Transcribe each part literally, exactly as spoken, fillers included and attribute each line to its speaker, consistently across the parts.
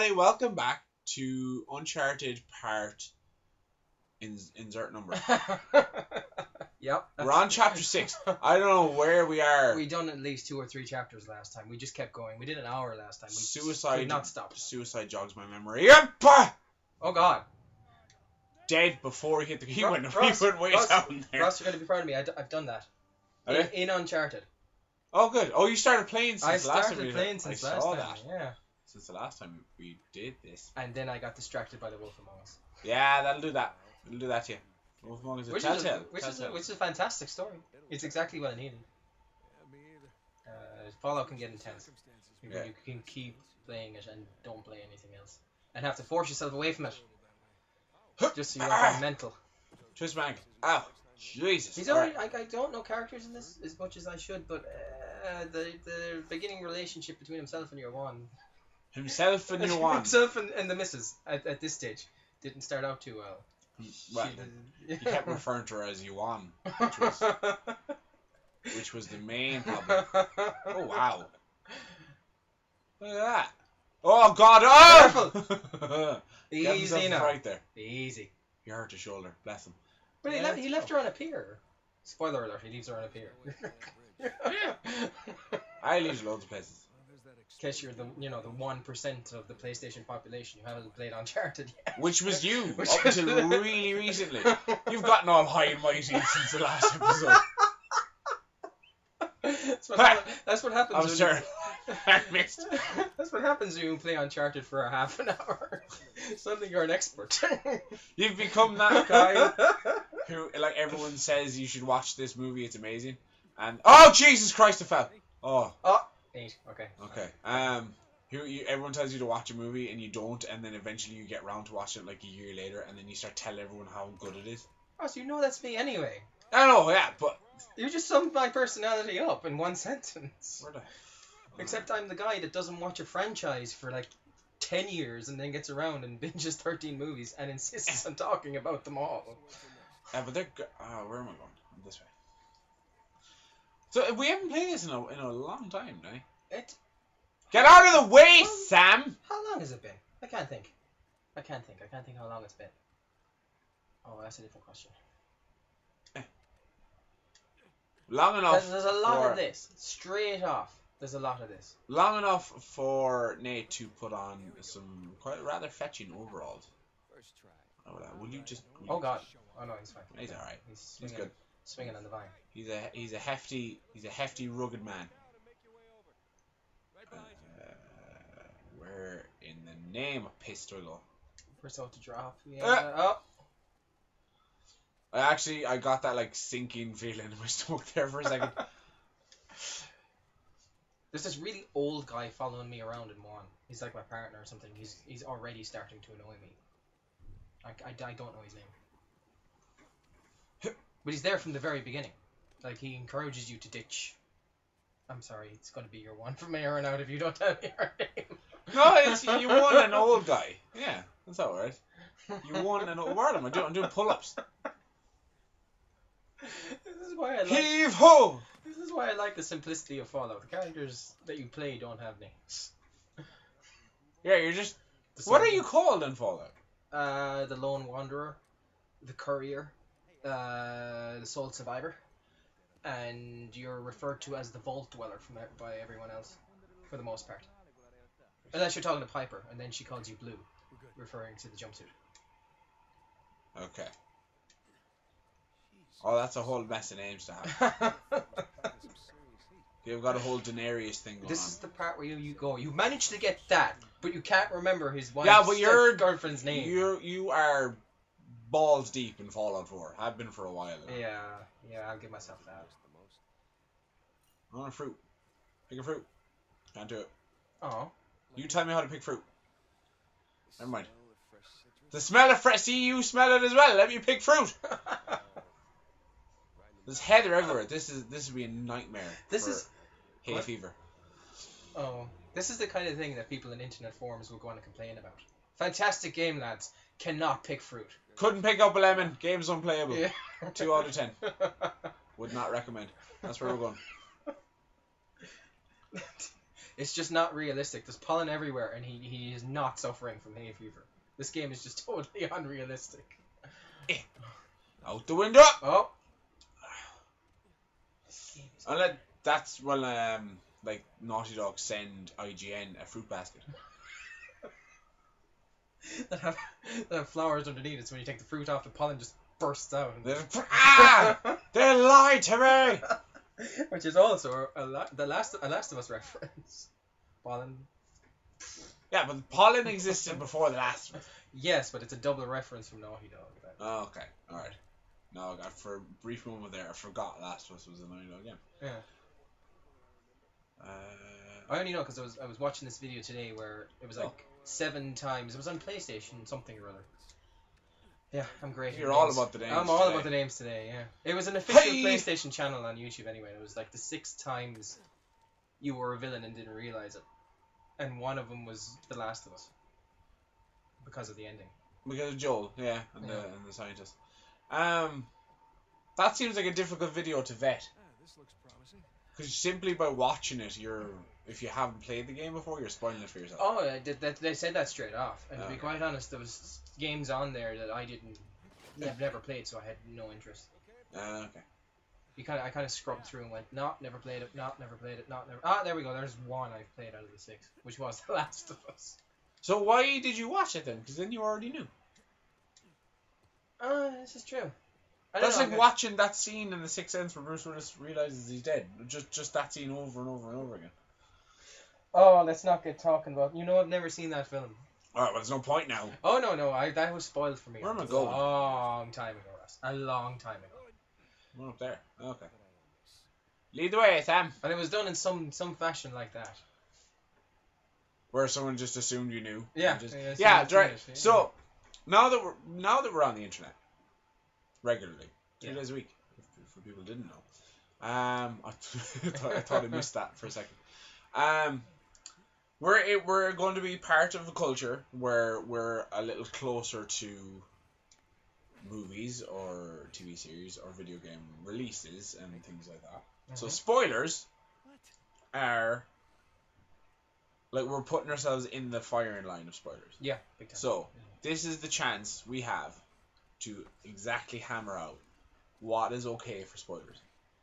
Speaker 1: everybody, welcome back to Uncharted part in insert number.
Speaker 2: Yep.
Speaker 1: We're on chapter six. I don't know where we are.
Speaker 2: We done at least two or three chapters last time. We just kept going. We did an hour last time. We
Speaker 1: Suicide
Speaker 2: could not stop.
Speaker 1: Suicide jogs my memory. Yep.
Speaker 2: Oh God.
Speaker 1: Dead before he hit the. He
Speaker 2: Ro-
Speaker 1: went.
Speaker 2: Ross,
Speaker 1: he went way
Speaker 2: Ross,
Speaker 1: down there.
Speaker 2: Ross, you're gonna be proud of me. I d- I've done that. In,
Speaker 1: Okay.
Speaker 2: in Uncharted.
Speaker 1: Oh, good. Oh, you started playing since
Speaker 2: I
Speaker 1: the last
Speaker 2: started
Speaker 1: time. we
Speaker 2: playing
Speaker 1: did-
Speaker 2: since
Speaker 1: I
Speaker 2: last
Speaker 1: saw
Speaker 2: time.
Speaker 1: that.
Speaker 2: Yeah.
Speaker 1: Since the last time we did this.
Speaker 2: And then I got distracted by the Wolf Among Us.
Speaker 1: Yeah, that'll do that. It'll do that to you. Wolf Among Us is a
Speaker 2: Which is a,
Speaker 1: telltale.
Speaker 2: which is a,
Speaker 1: Telltale.
Speaker 2: which is a fantastic story. It's exactly what I needed. Uh, Fallout can get intense. You,
Speaker 1: Yeah.
Speaker 2: you can keep playing it and don't play anything else, and have to force yourself away from it, just so you don't go mental.
Speaker 1: Twist my ankle. Ow. Jesus.
Speaker 2: He's
Speaker 1: All
Speaker 2: already.
Speaker 1: right.
Speaker 2: I, I don't know characters in this as much as I should, but uh, the the beginning relationship between himself and your one,
Speaker 1: Himself and your one.
Speaker 2: himself and, and the missus at, at this stage didn't start out too well.
Speaker 1: Well,
Speaker 2: She
Speaker 1: he kept referring to her as Yuan, which was which was the main problem. Oh wow! Look at that! Oh God! Oh!
Speaker 2: Easy now.
Speaker 1: Right there.
Speaker 2: Easy.
Speaker 1: He hurt his shoulder. Bless him.
Speaker 2: But he
Speaker 1: Yeah,
Speaker 2: left. He
Speaker 1: let's
Speaker 2: left
Speaker 1: go.
Speaker 2: her on a pier. Spoiler alert: he leaves her on a pier.
Speaker 1: I leave loads of places.
Speaker 2: In case you're the, you know, the one percent of the PlayStation population who haven't played Uncharted yet.
Speaker 1: Which was you
Speaker 2: Which
Speaker 1: up
Speaker 2: was-
Speaker 1: until really recently. You've gotten all high and mighty since the last episode.
Speaker 2: That's what, hap- that's what happens.
Speaker 1: I'm
Speaker 2: when
Speaker 1: sorry.
Speaker 2: You,
Speaker 1: I missed.
Speaker 2: that's what happens when you play Uncharted for a half an hour. Suddenly you're an expert.
Speaker 1: You've become that guy who, like, everyone says you should watch this movie. It's amazing. And oh Jesus Christ, I fell. Oh.
Speaker 2: Oh, eight. Okay.
Speaker 1: Okay. Um, who you, everyone tells you to watch a movie and you don't, and then eventually you get round to watching it like a year later, and then you start telling everyone how good it is.
Speaker 2: Oh, so you know that's me anyway.
Speaker 1: I know, yeah, but
Speaker 2: You just summed my personality up in one sentence.
Speaker 1: where the
Speaker 2: Except I'm the guy that doesn't watch a franchise for like ten years and then gets around and binges thirteen movies and insists on talking about them all.
Speaker 1: yeah, but they're go- oh, where am I going? This way. So we haven't played this in a in a long time, now.
Speaker 2: It.
Speaker 1: Get out of the way,
Speaker 2: How-
Speaker 1: Sam!
Speaker 2: How long has it been? I can't think. I can't think. I can't think how long it's been. Oh, that's a different question.
Speaker 1: Long enough.
Speaker 2: There's, there's a lot
Speaker 1: for,
Speaker 2: of this. Straight off. There's a lot of this.
Speaker 1: Long enough for Nate to put on some quite rather fetching overalls. Oh, well, will you just? Will
Speaker 2: Oh
Speaker 1: you-
Speaker 2: God. Oh no, he's fine.
Speaker 1: He's all right.
Speaker 2: He's
Speaker 1: He's
Speaker 2: swinging,
Speaker 1: good.
Speaker 2: swinging on the vine.
Speaker 1: He's a he's a hefty he's a hefty rugged man. Uh, where in the name of pistol?
Speaker 2: We're so to drop. Yeah.
Speaker 1: Uh.
Speaker 2: oh.
Speaker 1: I actually I got that like sinking feeling in my stomach there for a second.
Speaker 2: There's this really old guy following me around in one. He's like my partner or something. He's he's already starting to annoy me. I, I, I don't know his name. But he's there from the very beginning. Like, he encourages you to ditch. I'm sorry, it's going to be your one from here on out if you don't tell me your name.
Speaker 1: No, it's you won an old guy. Yeah, that's all right. You won an old. Where am I doing? I'm doing pull-ups.
Speaker 2: This is why I like.
Speaker 1: Heave ho!
Speaker 2: This is why I like the simplicity of Fallout. The characters that you play don't have names.
Speaker 1: Yeah, you're just.
Speaker 2: The
Speaker 1: What are
Speaker 2: sun-
Speaker 1: you called in Fallout?
Speaker 2: Uh, the lone wanderer, the courier, uh, the sole survivor, and you're referred to as the vault dweller from e- by everyone else, for the most part. Unless you're talking to Piper, and then she calls you Blue, referring to the jumpsuit.
Speaker 1: Okay. Oh, that's a whole mess of names to have. You've got a whole Daenerys thing going
Speaker 2: This
Speaker 1: on.
Speaker 2: is the part where you, you go, you managed to get that, but you can't remember his wife's
Speaker 1: Yeah, but your
Speaker 2: girlfriend's name.
Speaker 1: You you are balls deep in Fallout four. Have been for a while. Now.
Speaker 2: Yeah, yeah, I'll give myself that.
Speaker 1: I want a fruit. Pick a fruit. Can't do it.
Speaker 2: Oh.
Speaker 1: You tell me how to pick fruit. Never mind. The smell of fresh. See, you smell it as well. Let me pick fruit. There's heather everywhere. This is this would be a nightmare.
Speaker 2: This
Speaker 1: for
Speaker 2: is
Speaker 1: hay
Speaker 2: what?
Speaker 1: fever.
Speaker 2: Oh, this is the kind of thing that people in internet forums will go on and complain about. Fantastic game, lads. Cannot pick fruit.
Speaker 1: Couldn't pick up a lemon. Game's unplayable.
Speaker 2: Yeah.
Speaker 1: Two out of ten. Would not recommend. That's where we're going.
Speaker 2: It's just not realistic. There's pollen everywhere, and he, he is not suffering from hay fever. This game is just totally unrealistic.
Speaker 1: Eh. Out the window!
Speaker 2: Oh.
Speaker 1: And let, that's when, um, like, Naughty Dog send I G N a fruit basket.
Speaker 2: that, have, that have flowers underneath it, so when you take the fruit off, the pollen just bursts out. And...
Speaker 1: ah! They lied to me!
Speaker 2: Which is also a, la- the last, a Last of Us reference. Pollen.
Speaker 1: Yeah, but pollen existed before The Last of Us.
Speaker 2: Yes, but it's a double reference from Naughty Dog. Then.
Speaker 1: Oh, okay. Alright. No, I, for a brief moment there, I forgot Last of Us was a Naughty Dog game.
Speaker 2: Yeah.
Speaker 1: Uh,
Speaker 2: I only know because I was I was watching this video today where it was like
Speaker 1: oh.
Speaker 2: seven times. It was on PlayStation something or other. Yeah, I'm great.
Speaker 1: You're all about the names.
Speaker 2: I'm all
Speaker 1: today.
Speaker 2: about the names today. Yeah, it was an official
Speaker 1: Hey!
Speaker 2: PlayStation channel on YouTube anyway. It was like the six times you were a villain and didn't realize it, and one of them was The Last of Us because of the ending.
Speaker 1: Because of Joel, yeah, and,
Speaker 2: Yeah.
Speaker 1: The, and the scientist. Um, that seems like a difficult video to vet. Because simply by watching it, you're if you haven't played the game before, you're spoiling it for yourself.
Speaker 2: Oh, I did that, they said that straight off. And to
Speaker 1: Okay.
Speaker 2: be quite honest, there was games on there that I didn't, I've never played, so I had no interest.
Speaker 1: Uh, okay.
Speaker 2: You kind of, I kind of scrubbed through and went, no, never played it, no, never played it, not never. Ah, there we go. There's one I've played out of the six, which was The Last of Us.
Speaker 1: So why did you watch it then? Because then you already knew.
Speaker 2: Ah, uh, this is true. I don't
Speaker 1: That's
Speaker 2: know,
Speaker 1: like
Speaker 2: I-
Speaker 1: watching that scene in The Sixth Sense where Bruce Willis realizes he's dead. Just, just that scene over and over and over again.
Speaker 2: Oh, let's not get talking about. You know, I've never seen that film.
Speaker 1: All right, well, there's no point now.
Speaker 2: Oh no, no, I that was spoiled for me.
Speaker 1: Where am I
Speaker 2: a
Speaker 1: going?
Speaker 2: long time ago, Russ. A long time ago.
Speaker 1: We're up there. Okay. Lead the way, Sam.
Speaker 2: And it was done in some some fashion like that.
Speaker 1: Where someone just assumed you knew.
Speaker 2: Yeah.
Speaker 1: And Just,
Speaker 2: yeah,
Speaker 1: yeah,
Speaker 2: it's
Speaker 1: right.
Speaker 2: finished, yeah.
Speaker 1: So now that we're now that we're on the internet regularly, three
Speaker 2: Yeah.
Speaker 1: days a week, if, if people didn't know, um, I, thought, I thought I missed that for a second. Um, we're it, we're going to be part of a culture where we're a little closer to movies or T V series or video game releases and things like that. So
Speaker 2: Mhm.
Speaker 1: spoilers are like we're putting ourselves in the firing line of spoilers.
Speaker 2: Yeah, big time.
Speaker 1: So this is the chance we have to exactly hammer out what is okay for spoilers.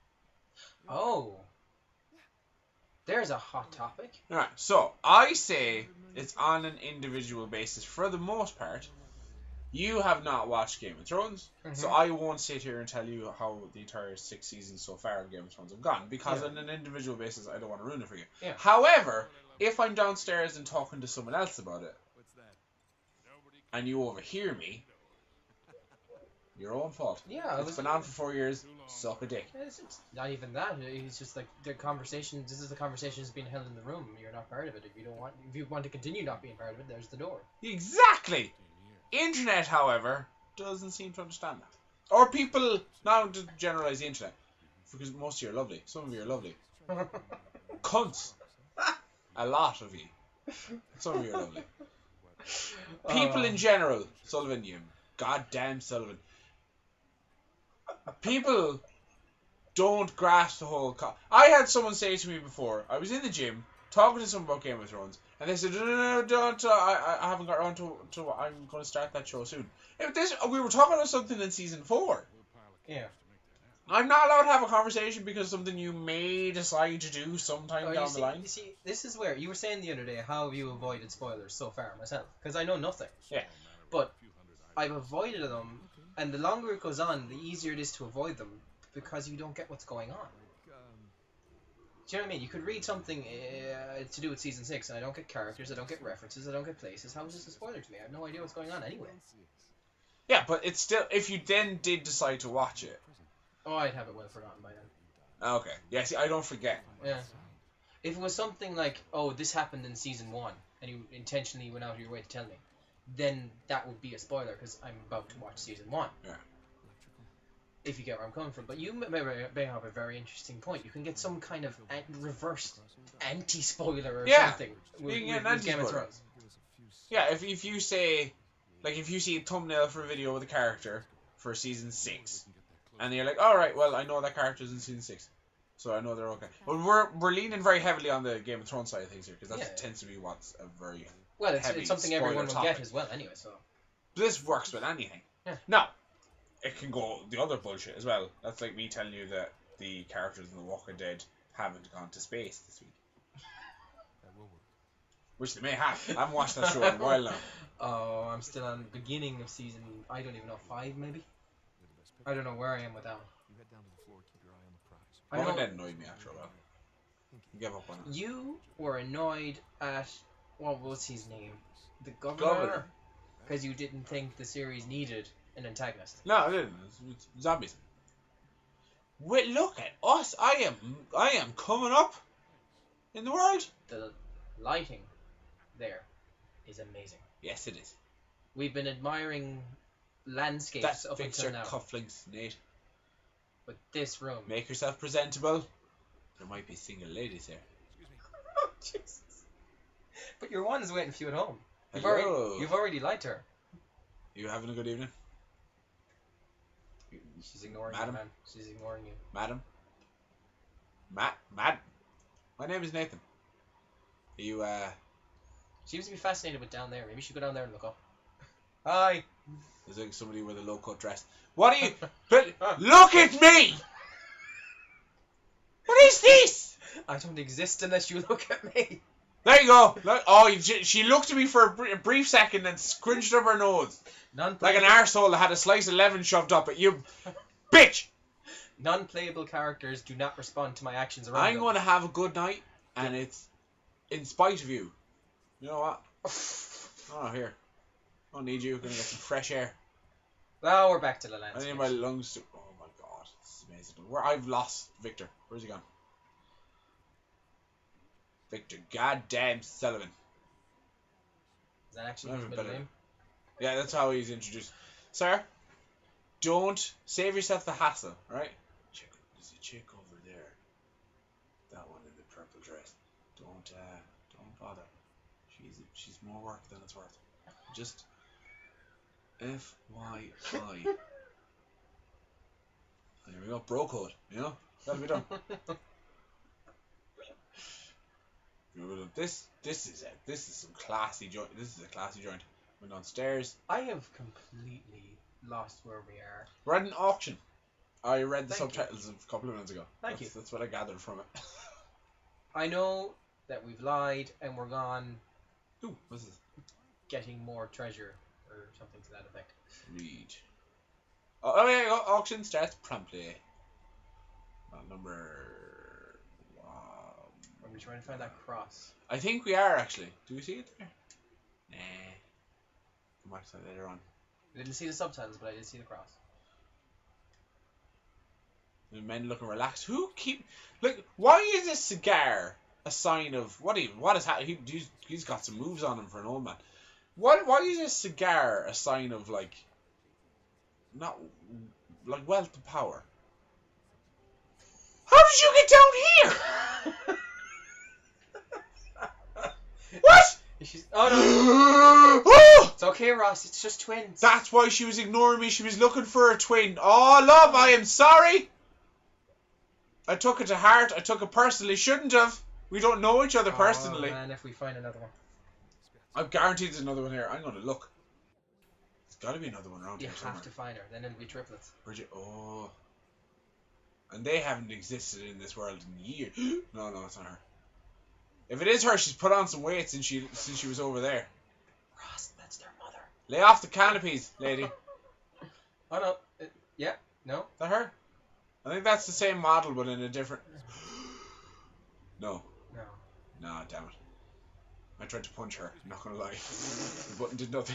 Speaker 2: Oh. There's a hot topic.
Speaker 1: Alright, so I say it's on an individual basis for the most part. You have not watched Game of Thrones,
Speaker 2: Mhm.
Speaker 1: so I won't sit here and tell you how the entire six seasons so far of Game of Thrones have gone, because
Speaker 2: Yeah.
Speaker 1: on an individual basis I don't want to ruin it for you.
Speaker 2: Yeah.
Speaker 1: However, if I'm downstairs and talking to someone else about it, and you overhear me, your own fault.
Speaker 2: Yeah, I
Speaker 1: It's
Speaker 2: was.
Speaker 1: been on for four years, suck a dick.
Speaker 2: It's, it's not even that. It's just like the conversation. This is the conversation that's being held in the room. You're not part of it. If you don't want, if you want to continue not being part of it, there's the door.
Speaker 1: Exactly! Internet, however, doesn't seem to understand that. Or people, not to generalise the internet, because most of you are lovely. Some of you are lovely. Cunts. A lot of you. Some of you are lovely. People
Speaker 2: Uh,
Speaker 1: in general, Sullivan, you goddamn Sullivan. People don't grasp the whole. Co- I had someone say to me before, I was in the gym talking to someone about Game of Thrones, and they said, "No, no, no, don't. Uh, I, I haven't got around to. to I'm going to start that show soon." If this, we were talking about something in season four.
Speaker 2: Yeah.
Speaker 1: I'm not allowed to have a conversation because something you may decide to do sometime
Speaker 2: Oh,
Speaker 1: down
Speaker 2: you
Speaker 1: the
Speaker 2: see,
Speaker 1: line.
Speaker 2: you see, this is where you were saying the other day how have you avoided spoilers so far myself, because I know nothing.
Speaker 1: Yeah.
Speaker 2: But I've avoided them, and the longer it goes on, the easier it is to avoid them because you don't get what's going on. Do you know what I mean? You could read something uh, to do with season six, and I don't get characters, I don't get references, I don't get places. How is this a spoiler to me? I have no idea what's going on anyway.
Speaker 1: Yeah, but it's still. If you then did decide to watch it.
Speaker 2: Oh, I'd have it well forgotten by then.
Speaker 1: Okay. Yeah. See, I don't forget.
Speaker 2: Yeah. If it was something like, oh, this happened in season one, and you intentionally went out of your way to tell me, then that would be a spoiler because I'm about to watch season one.
Speaker 1: Yeah.
Speaker 2: If you get where I'm coming from. But you may, may have a very interesting point. You can get some kind of an- reverse anti-spoiler or
Speaker 1: Yeah,
Speaker 2: something with,
Speaker 1: you can get
Speaker 2: with,
Speaker 1: an
Speaker 2: with Game of
Speaker 1: anti-spoiler.
Speaker 2: Thrones.
Speaker 1: Yeah, if if you say, like, if you see a thumbnail for a video with a character for season six, and you're like, all right, well, I know that character's in season six, So I know they're okay. But we're we're leaning very heavily on the Game of Thrones side of things here because that
Speaker 2: Yeah.
Speaker 1: tends to be what's a very
Speaker 2: Well, it's,
Speaker 1: heavy
Speaker 2: it's something
Speaker 1: spoiler
Speaker 2: everyone will
Speaker 1: topic.
Speaker 2: get as well, anyway. So
Speaker 1: This works with anything.
Speaker 2: Yeah.
Speaker 1: Now, it can go the other bullshit as well. That's like me telling you that the characters in The Walking Dead haven't gone to space this week. Which they may have. I haven't watched that show in a while now.
Speaker 2: Oh, I'm still on the beginning of season. I don't even know five maybe. I don't know where I am with that one. I
Speaker 1: Walking
Speaker 2: know
Speaker 1: Dead annoyed me after a while. Give up on it.
Speaker 2: you were annoyed at what was his name, the governor,
Speaker 1: Governor.
Speaker 2: because you didn't think the series needed an antagonist.
Speaker 1: No, I didn't. It's, it's zombies. Wait, look at us. I am, I am coming up in the world.
Speaker 2: The lighting there is amazing.
Speaker 1: Yes, it is.
Speaker 2: We've been admiring landscapes
Speaker 1: That
Speaker 2: up
Speaker 1: fits
Speaker 2: until
Speaker 1: your
Speaker 2: now,
Speaker 1: cufflinks, Nate.
Speaker 2: but this room.
Speaker 1: Make yourself presentable. There might be single ladies here.
Speaker 2: Oh, Jesus. But your one's waiting for you at home. You've
Speaker 1: Hello.
Speaker 2: already, you've already lied to her.
Speaker 1: You having a good evening?
Speaker 2: She's ignoring
Speaker 1: Madam?
Speaker 2: you, man. She's ignoring you.
Speaker 1: Madam? Matt? Matt? My name is Nathan. Are you, uh...
Speaker 2: She seems to be fascinated with down there. Maybe you should go down there and look up. Hi.
Speaker 1: There's like somebody with a low-cut dress. What are you... But look at me! What is this?
Speaker 2: I don't exist unless you look at me.
Speaker 1: There you go. Look, oh, you, she looked at me for a, br- a brief second and scrunched up her nose. Like an arsehole that had a slice of lemon shoved up at you. Bitch!
Speaker 2: Non-playable characters do not respond to my actions around
Speaker 1: I'm
Speaker 2: them.
Speaker 1: going to have a good night, and it's in spite of you. You know what? Oh, here. I don't need you. I'm going to get some fresh air.
Speaker 2: Now we're back to the
Speaker 1: I
Speaker 2: landscape.
Speaker 1: need my lungs to... Oh, my God. This is amazing. Where I've lost Victor. Where's he gone? Victor goddamn Sullivan.
Speaker 2: Is that actually
Speaker 1: I
Speaker 2: his
Speaker 1: have a
Speaker 2: middle
Speaker 1: better-
Speaker 2: name?
Speaker 1: Yeah, that's how he's introduced. Sir, don't save yourself the hassle, right? Chick, there's a chick over there. That one in the purple dress. Don't, uh, don't bother. She's she's more work than it's worth. Just F Y I. There we go, bro code. You know, that'll be done. This this is a this is some classy joint. This is a classy joint. Went downstairs.
Speaker 2: I have completely lost where we are.
Speaker 1: We're at an auction. I read the
Speaker 2: Thank you.
Speaker 1: subtitles a couple of minutes ago.
Speaker 2: Thank
Speaker 1: that's,
Speaker 2: you.
Speaker 1: That's what I gathered from it.
Speaker 2: I know that we've lied and we're gone
Speaker 1: Ooh, what's this?
Speaker 2: getting more treasure or something to that effect.
Speaker 1: Read. Oh, oh yeah, au- auction starts promptly. Uh, number. Wow.
Speaker 2: I'm trying to find that cross.
Speaker 1: I think we are actually. Do we see it there? Nah. Come back to that later on.
Speaker 2: I didn't see the subtitles, but I did see the cross.
Speaker 1: The men looking relaxed. Who keep like? Why is this cigar a sign of what? Even what is happening? He, he's, he's got some moves on him for an old man. What? Why is this cigar a sign of like? Not like wealth and power. How did you get down here? What?
Speaker 2: She's, oh no!
Speaker 1: Oh!
Speaker 2: It's okay, Ross. It's just twins.
Speaker 1: That's why she was ignoring me. She was looking for a twin. Oh, love, I am sorry. I took it to heart. I took it personally. Shouldn't have. We don't know each other personally.
Speaker 2: Oh, man, if we find another one.
Speaker 1: I'm guaranteed there's another one here. I'm going to look. There's got to be another one around
Speaker 2: You
Speaker 1: here somewhere.
Speaker 2: have to find her. Then it'll be triplets.
Speaker 1: Bridget, oh. And they haven't existed in this world in years. No, no, it's not her. If it is her, she's put on some weight since she since she was over there.
Speaker 2: Ross, that's their mother.
Speaker 1: Lay off the canopies, lady. Is
Speaker 2: Oh no. It, yeah. No.
Speaker 1: that her? I think that's the same model, but in a different... No.
Speaker 2: No.
Speaker 1: Nah, damn it. I tried to punch her, I'm not gonna lie. The button did nothing.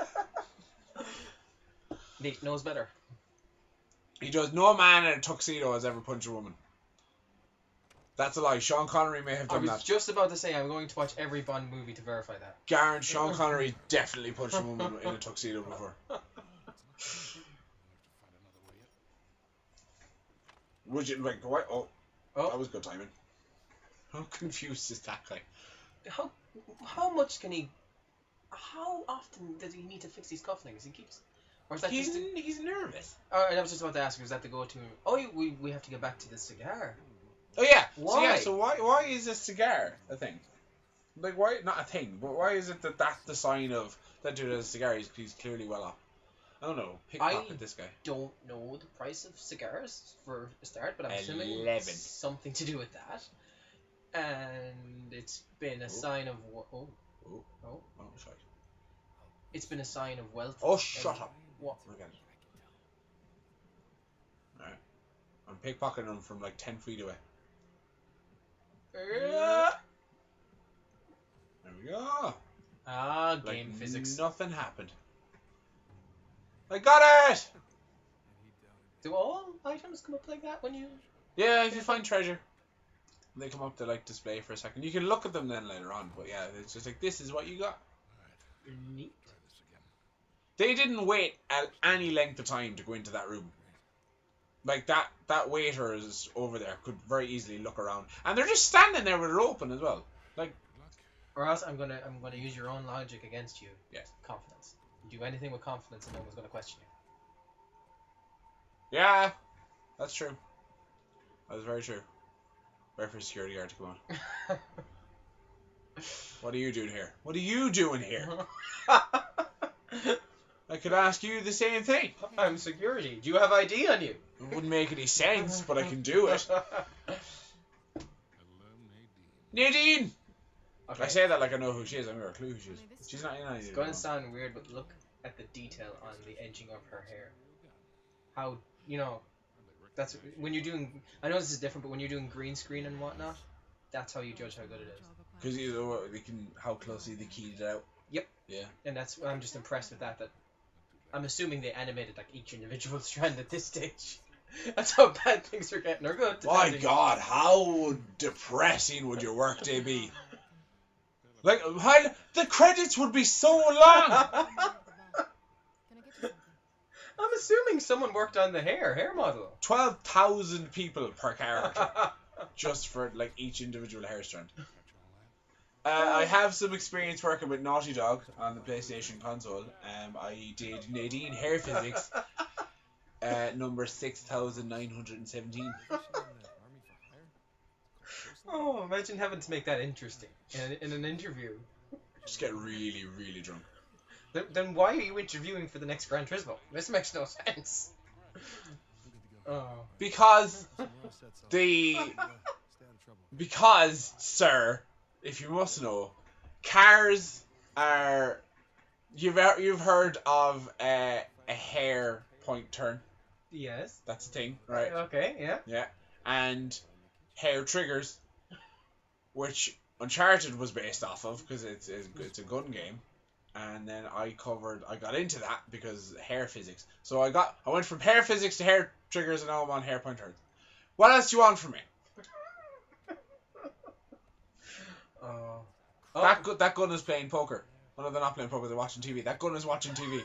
Speaker 2: Nate knows better.
Speaker 1: He does. No man in a tuxedo has ever punched a woman. That's a lie. Sean Connery may have
Speaker 2: I
Speaker 1: done
Speaker 2: was
Speaker 1: that.
Speaker 2: just about to say I'm going to watch every Bond movie to verify that.
Speaker 1: Guarantee Sean Connery definitely punched a woman in a tuxedo before. Would you like what? Oh,
Speaker 2: Oh.
Speaker 1: that was good timing. How confused is that guy?
Speaker 2: How how much can he? How often does he need to fix these cufflinks? He keeps. Or is that
Speaker 1: He's
Speaker 2: just? A,
Speaker 1: he's nervous.
Speaker 2: oh, I was just about to ask. Was that the go-to? Oh, you- we we have to get back to the cigar.
Speaker 1: Oh yeah.
Speaker 2: Why?
Speaker 1: So yeah. So why why is a cigar a thing? Like why not a thing? But why is it that that's the sign of that dude has a cigar? He's, he's clearly well off. I don't know. Pickpocket this guy.
Speaker 2: Don't know the price of cigars for a start, but I'm assuming
Speaker 1: Eleven.
Speaker 2: it's something to do with that. And it's been a
Speaker 1: Oh.
Speaker 2: sign of wo- oh
Speaker 1: Oh.
Speaker 2: oh
Speaker 1: Oh, shite.
Speaker 2: it's been a sign of wealth.
Speaker 1: Oh, shut
Speaker 2: and
Speaker 1: up.
Speaker 2: What?
Speaker 1: Okay. Alright. I'm pickpocketing him from like ten feet away.
Speaker 2: Uh,
Speaker 1: There we go.
Speaker 2: ah,
Speaker 1: Like
Speaker 2: game physics.
Speaker 1: nothing happened. I got it!
Speaker 2: Do all items come up like that when you?
Speaker 1: Yeah, if you find treasure. They come up to like display for a second. You can look at them then later on, but yeah, it's just like this is what you got.
Speaker 2: Neat.
Speaker 1: They didn't wait at any length of time to go into that room. Like that that waiter is over there could very easily look around. And they're just standing there with it open as well. Like
Speaker 2: Or else I'm gonna I'm gonna use your own logic against you.
Speaker 1: Yes.
Speaker 2: Confidence. You do anything with confidence and no one's gonna question you.
Speaker 1: yeah, that's true. That was very true. Wait for security guard to come on. What are you doing here? What are you doing here? I could ask you the same thing.
Speaker 2: I'm security. Do you have I D on you?
Speaker 1: It wouldn't make any sense, but I can do it. Nadine!
Speaker 2: Okay.
Speaker 1: I say that like I know who she is. I have got a clue who she is. She's not in any
Speaker 2: It's going to sound weird, but look at the detail on the edging of her hair. How, you know, that's when you're doing. I know this is different, but when you're doing green screen and whatnot, that's how you judge how good it is.
Speaker 1: Because you know they can how closely they keyed it out.
Speaker 2: Yep.
Speaker 1: Yeah.
Speaker 2: And that's I'm just impressed with that. That I'm assuming they animated like each individual strand at this stage. That's how bad things are getting, or good.
Speaker 1: My
Speaker 2: depending.
Speaker 1: God, how depressing would your workday be? Like, how, the credits would be so long.
Speaker 2: I'm assuming someone worked on the hair, hair model.
Speaker 1: Twelve thousand people per character, just for like each individual hair strand. Uh, I have some experience working with Naughty Dog on the PlayStation console. Um, I did Nadine Hair Physics, uh, number six thousand nine hundred and seventeen.
Speaker 2: Oh, imagine having to make that interesting in, in an interview.
Speaker 1: Just get really, really drunk.
Speaker 2: Then, then why are you interviewing for the next Gran Turismo? This makes no sense. Oh.
Speaker 1: Because the because sir, if you must know, cars are you've you've heard of a, a hair point turn.
Speaker 2: Yes.
Speaker 1: That's a thing, right?
Speaker 2: Okay, yeah.
Speaker 1: Yeah, and hair triggers, which Uncharted was based off of because it's it's it's a gun game. And then I covered, I got into that because hair physics. So I got, I went from hair physics to hair triggers, and now I'm on hair point turns. What else do you want from me?
Speaker 2: Uh, oh.
Speaker 1: That gu- that gun is playing poker. Well, no, they're not playing poker, they're watching T V. That gun is watching T V.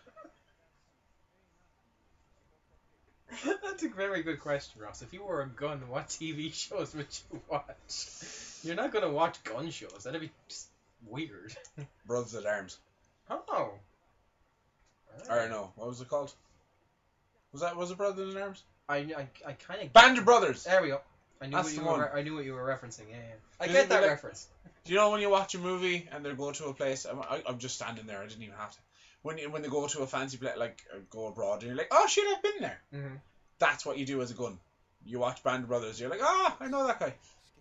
Speaker 2: That's a very good question, Ross. If you were a gun, what T V shows would you watch? You're not going to watch gun shows. That'd be just weird.
Speaker 1: Brothers at Arms.
Speaker 2: Oh.
Speaker 1: Or no, what was it called? Was that was it Brothers at Arms?
Speaker 2: I, I, I kind of...
Speaker 1: Band of Brothers.
Speaker 2: There we go. I knew,
Speaker 1: That's
Speaker 2: what you
Speaker 1: the
Speaker 2: were
Speaker 1: one.
Speaker 2: re- I knew what you were referencing. Yeah, yeah. I
Speaker 1: Does
Speaker 2: get
Speaker 1: it
Speaker 2: that
Speaker 1: like-
Speaker 2: reference.
Speaker 1: Do you know when you watch a movie and they go to a place? I'm, I, I'm just standing there. I didn't even have to. When you, when they go to a fancy place, like uh, go abroad, and you're like, oh shit, I've been there.
Speaker 2: Mm-hmm.
Speaker 1: That's what you do as a gun. You watch Band of Brothers. You're like, ah, I know that guy.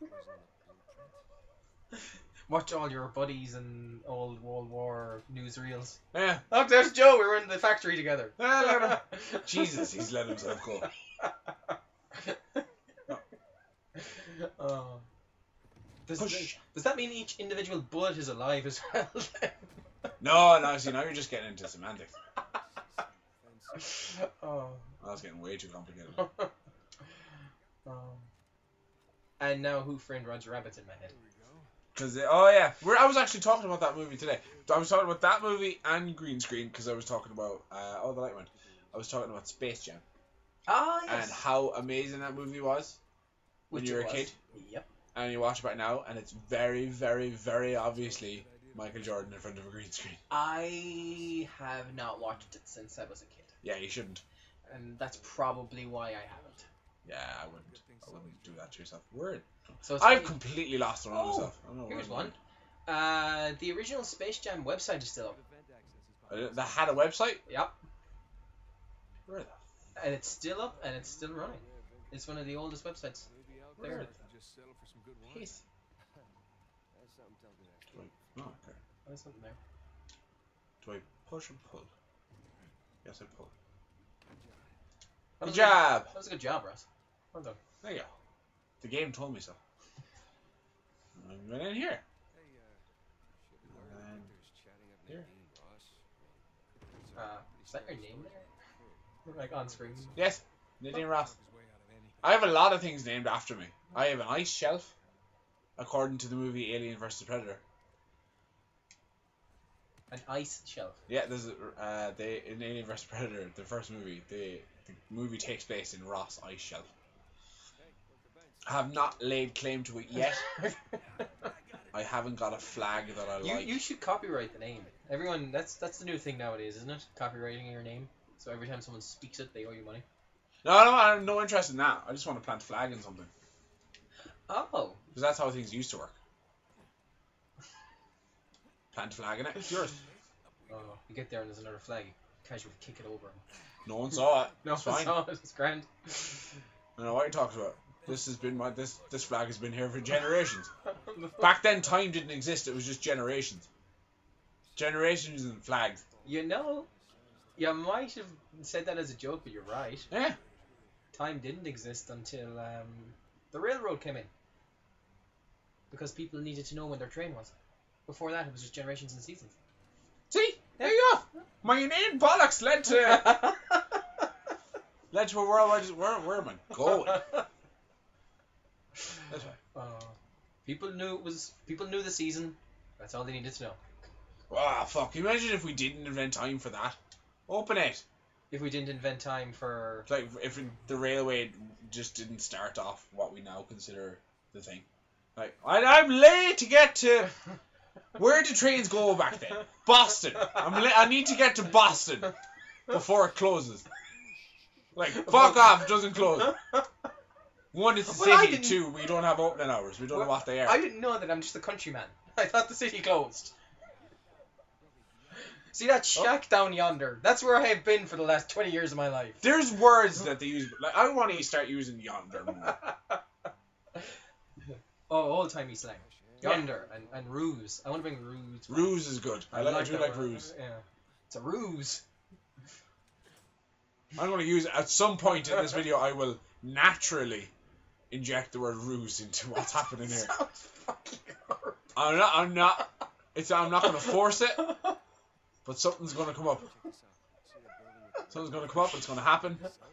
Speaker 2: Watch all your buddies and old World War newsreels.
Speaker 1: Yeah.
Speaker 2: Oh, there's Joe. We were in the factory together.
Speaker 1: Ah, look at him. Jesus, he's let himself go.
Speaker 2: Oh. Does,
Speaker 1: Push.
Speaker 2: does that mean each individual bullet is alive as well? Then?
Speaker 1: No, no, see, now you're just getting into semantics.
Speaker 2: Oh.
Speaker 1: That's getting way too complicated.
Speaker 2: Um, and now Who Framed Roger Rabbit's in my head.
Speaker 1: Cause they, oh yeah, We're, I was actually talking about that movie today. I was talking about that movie and Green Screen because I was talking about uh, oh the light went. I was talking about Space Jam
Speaker 2: Ah, yes.
Speaker 1: and how amazing that movie was when
Speaker 2: Which
Speaker 1: you were
Speaker 2: it
Speaker 1: a
Speaker 2: was.
Speaker 1: kid.
Speaker 2: Yep.
Speaker 1: And you watch it back now, and it's very, very, very obviously Michael Jordan in front of a green screen.
Speaker 2: I have not watched it since I was a kid.
Speaker 1: Yeah, you shouldn't.
Speaker 2: And that's probably why I haven't.
Speaker 1: Yeah, I wouldn't. I wouldn't do that to yourself. Word.
Speaker 2: So it's
Speaker 1: I've
Speaker 2: funny-
Speaker 1: completely lost it on
Speaker 2: Oh,
Speaker 1: myself. I don't know
Speaker 2: here's
Speaker 1: what
Speaker 2: one. Uh, the original Space Jam website is still up.
Speaker 1: Uh, That had a website?
Speaker 2: Yep.
Speaker 1: Where the
Speaker 2: And it's still up and it's still running. It's one of the oldest websites. There.
Speaker 1: Jeez. Do I, oh, okay.
Speaker 2: There's something there.
Speaker 1: Do I push or pull? Yes, I pull.
Speaker 2: That
Speaker 1: Good
Speaker 2: was a good-
Speaker 1: job!
Speaker 2: That was a good job, Ross. Well done.
Speaker 1: There you go. The game told me so. I went in here. And here.
Speaker 2: Uh, is that your name there? Like on screen?
Speaker 1: Yes, Nadine Ross. I have a lot of things named after me. I have an ice shelf, according to the movie Alien versus Predator.
Speaker 2: An ice shelf.
Speaker 1: Yeah, there's a, uh, they in Alien versus Predator, the first movie. They, the movie takes place in Ross Ice Shelf. I have not laid claim to it yet. I haven't got a flag that I
Speaker 2: You
Speaker 1: like.
Speaker 2: you should copyright the name. Everyone, that's that's the new thing nowadays, isn't it? Copywriting your name. So every time someone speaks it, they owe you money.
Speaker 1: No, no, I have no interest in that. I just want to plant a flag in something.
Speaker 2: Oh.
Speaker 1: Because that's how things used to work. Plant a flag in it, it's yours.
Speaker 2: Oh, you get there and there's another flag. You casually kick it over.
Speaker 1: No one saw it.
Speaker 2: No,
Speaker 1: it's fine.
Speaker 2: No, it's grand.
Speaker 1: I don't know what you're talking about. This has been my this this flag has been here for generations. Back then, time didn't exist. It was just generations. Generations and flags.
Speaker 2: You know, you might have said that as a joke, but you're right.
Speaker 1: Yeah.
Speaker 2: Time didn't exist until um, the railroad came in. Because people needed to know when their train was. Before that, it was just generations and seasons.
Speaker 1: See, there you go. My inane bollocks led to led to a world where, where where am I going? That's right.
Speaker 2: Uh, people knew it was. People knew the season. That's all they needed to know.
Speaker 1: Ah, fuck. Imagine if we didn't invent time for that. Open it.
Speaker 2: If we didn't invent time for.
Speaker 1: It's like if it- the railway just didn't start off what we now consider the thing. Like, I, I'm late to get to. Where did trains go back then? Boston. I'm la- I need to get to Boston before it closes. Like, fuck off, it doesn't close. One, it's a
Speaker 2: Well, I
Speaker 1: city.
Speaker 2: didn't-
Speaker 1: Two, we don't have opening hours. We don't know what they are.
Speaker 2: I didn't know that. I'm just a countryman. I thought the city closed. See that shack down yonder? That's where I have been for the last twenty years of my life.
Speaker 1: There's words that they use. Like, I want to start using yonder more.
Speaker 2: Oh, old timey slang. Yonder and, and ruse. I want to bring ruse. back.
Speaker 1: Ruse is good. I, like, I do
Speaker 2: that
Speaker 1: like
Speaker 2: word.
Speaker 1: ruse.
Speaker 2: Yeah. It's a ruse.
Speaker 1: I'm going to use it at some point in this video. I will naturally inject the word ruse into what's happening here.
Speaker 2: Sounds fucking horrible.
Speaker 1: I'm not. I'm not. It's. I'm not going to force it, but something's going to come up. Something's going to come up. It's going to happen.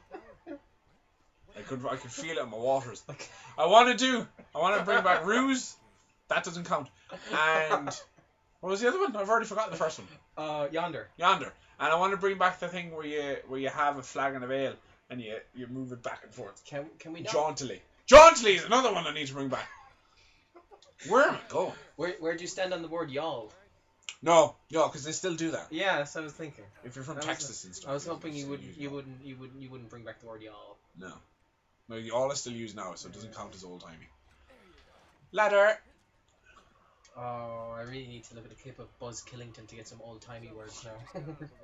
Speaker 1: I could. I could feel it in my waters. I want to do. I want to bring back ruse. That doesn't count. And what was the other one? I've already forgotten the first one.
Speaker 2: Uh, yonder.
Speaker 1: Yonder. And I want to bring back the thing where you where you have a flag and a veil and you you move it back and forth.
Speaker 2: Can can we not?
Speaker 1: Jauntily. Jauntily is another one I need to bring back. Where am I going?
Speaker 2: Where where do you stand on the word y'all?
Speaker 1: No, no, because they still do that.
Speaker 2: Yeah, that's what I was thinking.
Speaker 1: If you're from
Speaker 2: I was-
Speaker 1: Texas and stuff.
Speaker 2: I was
Speaker 1: they
Speaker 2: hoping you
Speaker 1: still
Speaker 2: would
Speaker 1: use
Speaker 2: you
Speaker 1: y'all.
Speaker 2: wouldn't you wouldn't you wouldn't bring back the word y'all.
Speaker 1: No. No, y'all is still used now, so it doesn't count as old timey. Ladder.
Speaker 2: Oh, I really need to look at a clip of Buzz Killington to get some old timey words now.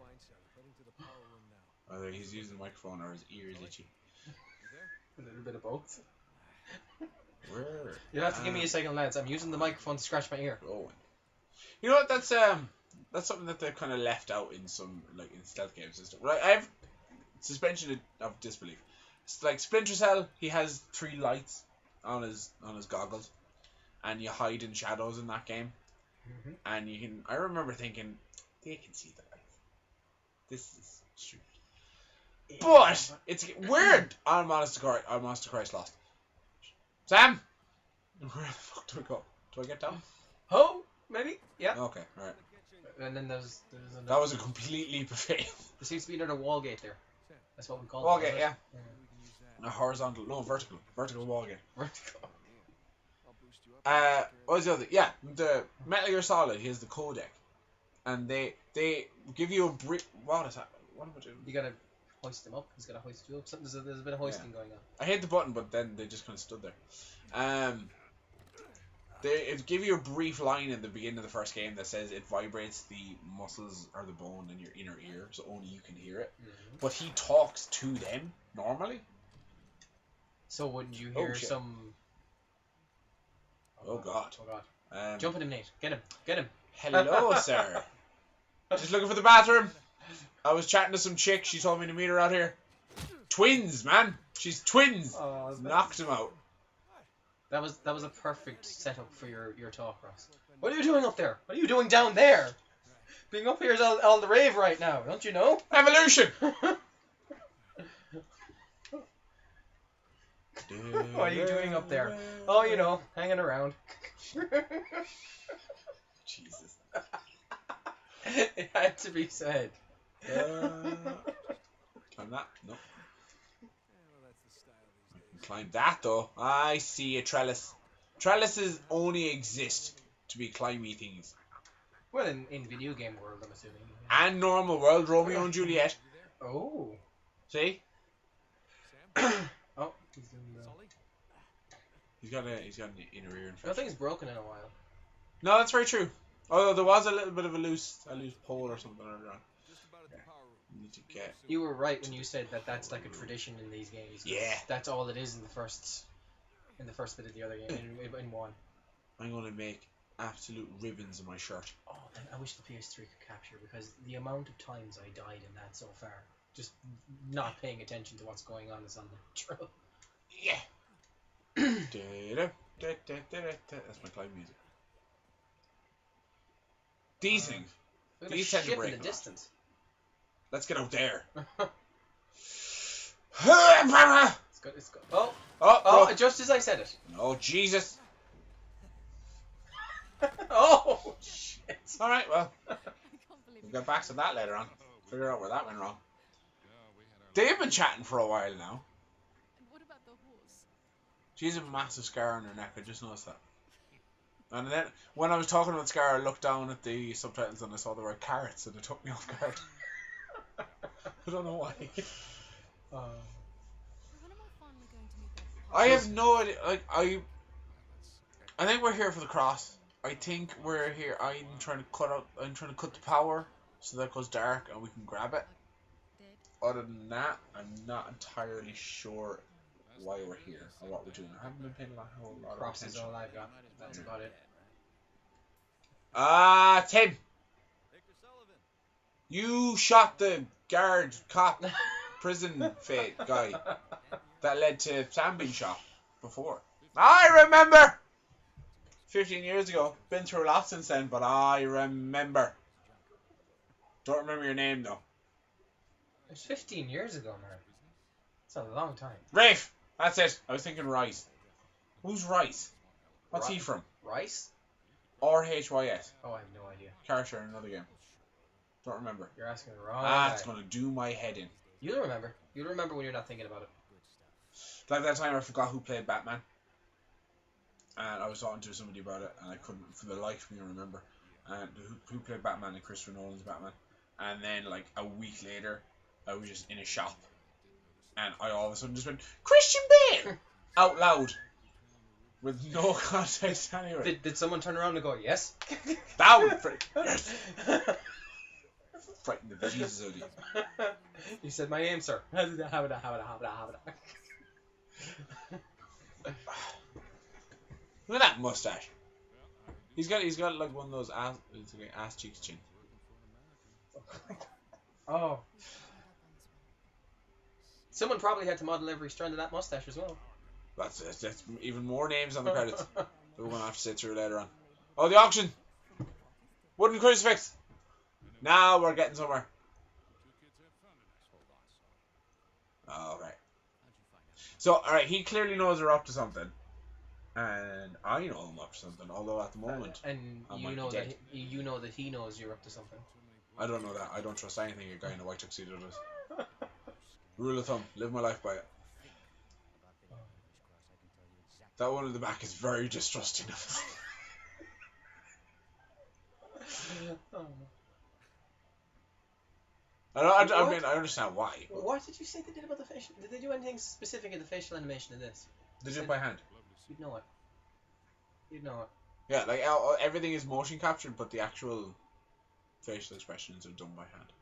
Speaker 1: Whether he's using the microphone or his ear is itchy.
Speaker 2: A little bit of both.
Speaker 1: Where?
Speaker 2: You'll have to give me a second, lads. I'm using the microphone to scratch my ear.
Speaker 1: Going. You know what? That's um, that's something that they've kind of left out in some like in stealth games and stuff. Right? I have suspension of disbelief. It's like Splinter Cell. He has three lights on his on his goggles, and you hide in shadows in that game.
Speaker 2: Mm-hmm.
Speaker 1: And you can. I remember thinking, they can see the lights. This is stupid. But it's weird. I'm honest to Christ. I'm honest to Christ lost. Sam, where the fuck do I go? Do I get down?
Speaker 2: Oh, maybe. Yeah.
Speaker 1: Okay, all right.
Speaker 2: And then there's there's another.
Speaker 1: That was a complete leap of faith.
Speaker 2: There seems to be another wall gate there. That's what we call
Speaker 1: Wall
Speaker 2: it.
Speaker 1: gate,
Speaker 2: isn't
Speaker 1: yeah.
Speaker 2: it?
Speaker 1: A horizontal, no, vertical, vertical wall gate.
Speaker 2: Vertical.
Speaker 1: Uh, what was the other? Yeah, the Metal Gear Solid. Here's the codec, and they they give you a brick. What is that? What am I doing?
Speaker 2: You gotta hoist him up. He's got to hoist you up. Something, there's, a, there's a bit of hoisting
Speaker 1: Yeah.
Speaker 2: going on.
Speaker 1: I hit the button, but then they just kind of stood there. Um, they it give you a brief line in the beginning of the first game that says it vibrates the muscles or the bone in your inner ear, so only you can hear it.
Speaker 2: Mm-hmm.
Speaker 1: But he talks to them normally.
Speaker 2: So wouldn't you hear
Speaker 1: Oh, shit.
Speaker 2: some?
Speaker 1: Oh god.
Speaker 2: Oh god.
Speaker 1: Um,
Speaker 2: Jump at him, Nate. Get him. Get him.
Speaker 1: Hello, sir. Just looking for the bathroom. I was chatting to some chick. She told me to meet her out here. Twins, man. She's twins.
Speaker 2: Oh,
Speaker 1: Knocked him out.
Speaker 2: That was that was a perfect setup for your, your talk, Ross. What are you doing up there? What are you doing down there? Being up here is all, all the rave right now, don't you know?
Speaker 1: Evolution.
Speaker 2: What are you doing up there? Oh, you know, hanging around.
Speaker 1: Jesus.
Speaker 2: It had to be said.
Speaker 1: Uh, climb that? No. Climb that though. I see a trellis. Trellises only exist to be climby things.
Speaker 2: Well, in, in video game world, I'm assuming.
Speaker 1: And normal world, Romeo and Juliet.
Speaker 2: Oh.
Speaker 1: See?
Speaker 2: Oh, he's in the...
Speaker 1: He's got a he's got an inner ear infection.
Speaker 2: Nothing's broken in a while.
Speaker 1: No, that's very true. Although there was a little bit of a loose a loose pole or something earlier on. You need to get.
Speaker 2: You were right when you said that that's like a tradition in these games.
Speaker 1: Yeah.
Speaker 2: That's all it is in the first, in the first bit of the other game, in, in one.
Speaker 1: I'm gonna make absolute ribbons of my shirt.
Speaker 2: Oh, and I wish the P S three could capture, because the amount of times I died in that so far, just not paying attention to what's going on is on the drill.
Speaker 1: Yeah. Da-da, da-da, da-da. That's my climb music. These
Speaker 2: Uh,
Speaker 1: things.
Speaker 2: Look at
Speaker 1: These
Speaker 2: the
Speaker 1: tend to
Speaker 2: ship
Speaker 1: break
Speaker 2: in the
Speaker 1: a lot.
Speaker 2: distance.
Speaker 1: Let's get out there.
Speaker 2: It's good, it's good. Oh,
Speaker 1: Oh,
Speaker 2: oh,
Speaker 1: broke.
Speaker 2: just as I said it.
Speaker 1: Oh, Jesus.
Speaker 2: Oh, shit.
Speaker 1: Alright, well. We'll get back to that later on. Figure out where that went wrong. They've been chatting for a while now.
Speaker 3: And what about the horse?
Speaker 1: She's a massive scar on her neck. I just noticed that. And then, when I was talking about Scar, I looked down at the subtitles and I saw the word carrots and it took me off guard. I don't know why.
Speaker 2: Uh,
Speaker 3: When am I finally going to meet that
Speaker 1: I have no idea. Like, I, I think we're here for the cross. I think we're here. I'm trying to cut out. I'm trying to cut the power so that it goes dark and we can grab it.
Speaker 3: dead?
Speaker 1: Other than that, I'm not entirely sure why we're here or what we're doing. I haven't been paying a lot, a whole lot of
Speaker 2: Cross is
Speaker 1: attention.
Speaker 2: all I've got. That's about it.
Speaker 1: Ah, Tim. You shot the guard, cop, prison fate guy that led to Sam being shot before. I remember! fifteen years ago. Been through a lot since then, but I remember. Don't remember your name, though.
Speaker 2: It was fifteen years ago, man. It's a long time.
Speaker 1: Rafe! That's it. I was thinking Rice. Who's Rice? What's he
Speaker 2: Rice?
Speaker 1: from?
Speaker 2: Rice?
Speaker 1: R H Y S.
Speaker 2: Oh, I have no idea.
Speaker 1: Character in another game. Don't remember.
Speaker 2: You're asking the wrong
Speaker 1: Ah, it's
Speaker 2: guy.
Speaker 1: going to do my head in.
Speaker 2: You'll remember. You'll remember when you're not thinking about it.
Speaker 1: Like that time I forgot who played Batman. And I was talking to somebody about it, and I couldn't, for the life of me, remember. And who, who played Batman and Christopher Nolan's Batman. And then, like, a week later, I was just in a shop. And I all of a sudden just went, Christian Bale! Out loud. With no context anyway.
Speaker 2: Did, did someone turn around and go, yes?
Speaker 1: That would frighten, yes! Frighten the bejesus out of you.
Speaker 2: You said my name, sir. Look
Speaker 1: Look at that mustache. He's got he's got like one of those ass it's like ass cheeks chin.
Speaker 2: Oh. Someone probably had to model every strand of that mustache as well.
Speaker 1: That's it. That's even more names on the credits. That we're gonna have to sit through later on. Oh, the auction. Wooden crucifix. Now we're getting somewhere. All right. So, all right, he clearly knows we're up to something, and I know I'm up to something. Although at the moment,
Speaker 2: And
Speaker 1: I
Speaker 2: you
Speaker 1: might
Speaker 2: know
Speaker 1: be
Speaker 2: that
Speaker 1: dead.
Speaker 2: he, you know that he knows you're up to something.
Speaker 1: I don't know that. I don't trust anything a guy in a white tuxedo does. Rule of thumb: live my life by it. That one in the back is very distrusting of us.
Speaker 2: Oh.
Speaker 1: I, don't, I, I
Speaker 2: What?
Speaker 1: mean, I understand why. but
Speaker 2: What did you say they did about the facial? Did they do anything specific in the facial animation in this?
Speaker 1: They do
Speaker 2: said-
Speaker 1: it by hand.
Speaker 2: You'd know it. You'd know it.
Speaker 1: Yeah, like uh, everything is motion captured, but the actual facial expressions are done by hand,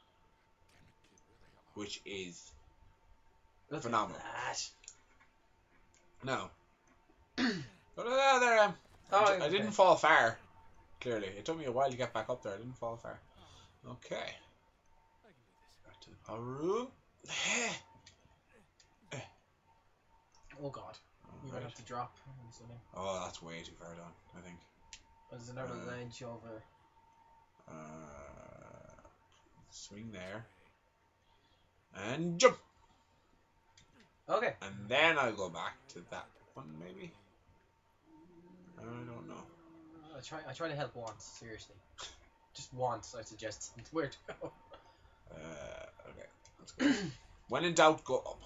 Speaker 1: which is
Speaker 2: Look
Speaker 1: phenomenal.
Speaker 2: At that.
Speaker 1: No. But uh, there I am.
Speaker 2: Oh,
Speaker 1: I
Speaker 2: okay.
Speaker 1: didn't fall far. Clearly, it took me a while to get back up there. I didn't fall far. Okay. Back to the power room.
Speaker 2: Oh god. You're gonna have to drop. I'm assuming.
Speaker 1: Oh, that's way too far down, I think.
Speaker 2: There's another
Speaker 1: Uh,
Speaker 2: ledge over.
Speaker 1: Uh, swing there. And jump!
Speaker 2: Okay.
Speaker 1: And then I'll go back to that one, maybe? I don't know.
Speaker 2: I try. I try to help once. Seriously. Just once. I suggest where to go.
Speaker 1: Uh, okay, let's go. When in doubt, go up.